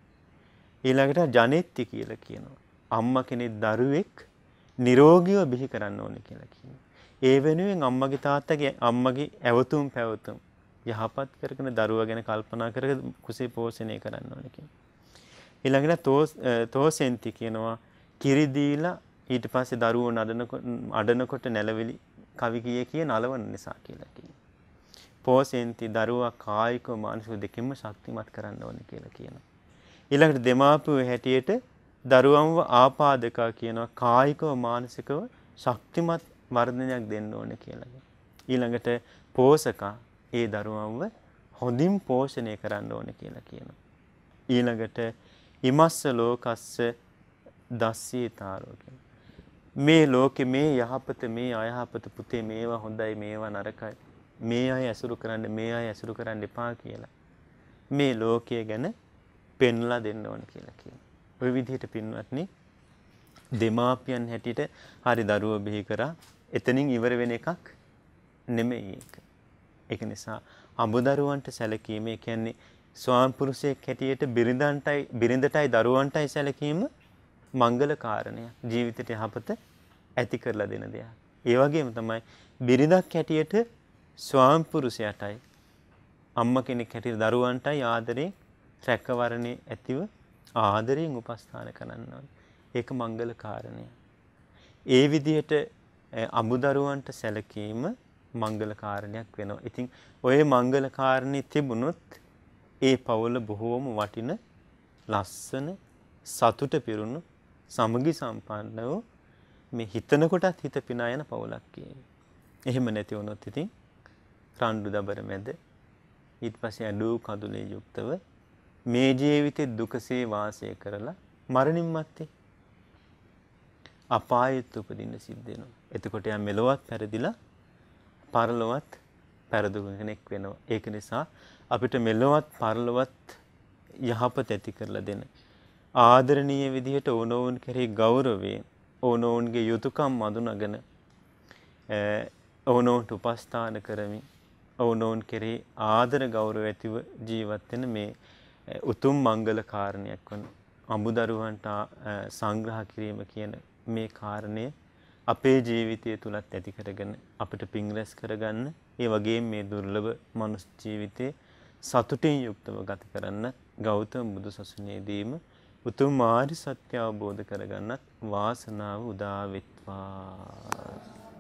ඊළඟට ජනෙත්ති කියලා කියනවා. අම්මා කෙනෙක් දරුවෙක් නිරෝගීව බිහි කරන්න ඕනේ කියලා කියනවා. ඒ වෙනුවෙන් අම්මගේ තාත්තගේ අම්මගේ ඇවතුම් පැවතුම් යහපත් කරගෙන දරුවා ගැන කල්පනා කරගෙන කුසේ පෝෂණය කරන්න ඕනේ කියනවා. ඊළඟට තෝස් තෝසෙන්ති කියනවා කිරි දීලා ඊට පස්සේ දරුවෝ නඩනකොට අඩනකොට නැලවිලි කවි කියේ කිය නලවන නිසා කියලා කියනවා. පෝසෙන්ති දරුවා කායිකව මානසික දෙකෙන්ම ශක්තිමත් කරන්න ඕනේ කියලා කියනවා. ඊළඟට දෙමාපියෝ හැටියට දරුවන්ව ආපාදකා කියනවා කායිකව මානසිකව ශක්තිමත් වර්ධනයක් දෙන්න ඕනේ කියලා. ඊළඟට පෝෂකා ඒ දරුවන්ව හොඳින් පෝෂණය කරන්න ඕනේ කියලා කියනවා. ඊළඟට ඉමස්ස ලෝකස්ස දස්සීතාරෝ කියනවා. මේ ලෝකේ මේ යහපත මේ අයහපත පුතේ මේවා හොඳයි මේවා නරකයි. මේ අය ඇසුරු කරන්න මේ අය ඇසුරු කරන්න එපා කියලා. මේ ලෝකය ගැන පෙන්ලා දෙන්න ඕන කියලා කියනවා. ওই විදිහට පින්වත්නි දෙමාපියන් හැටියට හරි දරුවෝ බිහි කරා එතනින් ඉවර වෙන එකක් නෙමෙයි ඒක. ඒක නිසා අඹදරුවන්ට සැලකීම කියන්නේ ස්වාම පුරුෂයෙක් හැටියට බිරිඳන්ටයි බිරිඳටයි දරුවන්ටයි සැලකීම මංගල කාරණයක්. ජීවිතයට යහපත ඇති කරලා දෙන දෙයක්. ඒ වගේම තමයි බිරිඳක් හැටියට ස්වාම පුරුෂයාටයි අම්මා කෙනෙක් හැටියට දරුවන්ටයි ආදරේ රැකවරණේ ඇතිව ආදරයෙන් උපස්ථාන කරන්න ඕනේ. ඒක මංගල කාරණයක්. ඒ විදිහට අඹදරුවන්ට සැලකීම මංගල කාරණයක් වෙනවා. ඉතින් ඔය මංගල කාරණේ තිබුණොත් ඒ පවුල බොහෝම වටින ලස්සන සතුට පිරුණු සමගි සම්පන්න වූ මේ හිතන කොටත් හිත පිනා යන පවුලක් කියන්නේ. එහෙම නැති වුණොත් ඉතින් රණ්ඩු දබර මැද ඊට පස්සේ අඩු කඳුලේ යුක්තව මේ ජීවිතේ දුකසේ වාසය කරලා මරණින් මත්තේ අපායෙත් උපදින්න සිද්ධ වෙනවා. එතකොට යා මෙලොවත් පෙරදිලා පරලොවත් පෙරදුන කෙනෙක් වෙනවා. ඒක නිසා අපිට මෙලොවත් පරලොවත් යහපත ඇති කරලා දෙන ආදරණීය විදිහට ඕනෝන් කෙරෙහි ගෞරවයෙන් ඕනෝන්ගේ යුතුයකම් අඳුනගෙන ඕනෝන්ට උපස්ථාන කරමින් ඕනෝන් කෙරෙහි ආදර ගෞරව ඇතිව ජීවත් වෙන මේ උතුම් මංගල කාරණයක් වන අමුදරුවන්ට සංග්‍රහ කිරීම කියන මේ කාරණය අපේ ජීවිතය තුලත් ඇති කරගෙන අපිට පිං රැස් කරගන්න ඒ වගේම මේ දුර්ලභ මනුස්ස ජීවිතේ සතුටින් යුක්තව ගත කරන්න ගෞතම බුදු සසුනේදීම උතුම් මාර්ග සත්‍ය අවබෝධ කරගන්නත් වාසනාව උදා වෙත්වා.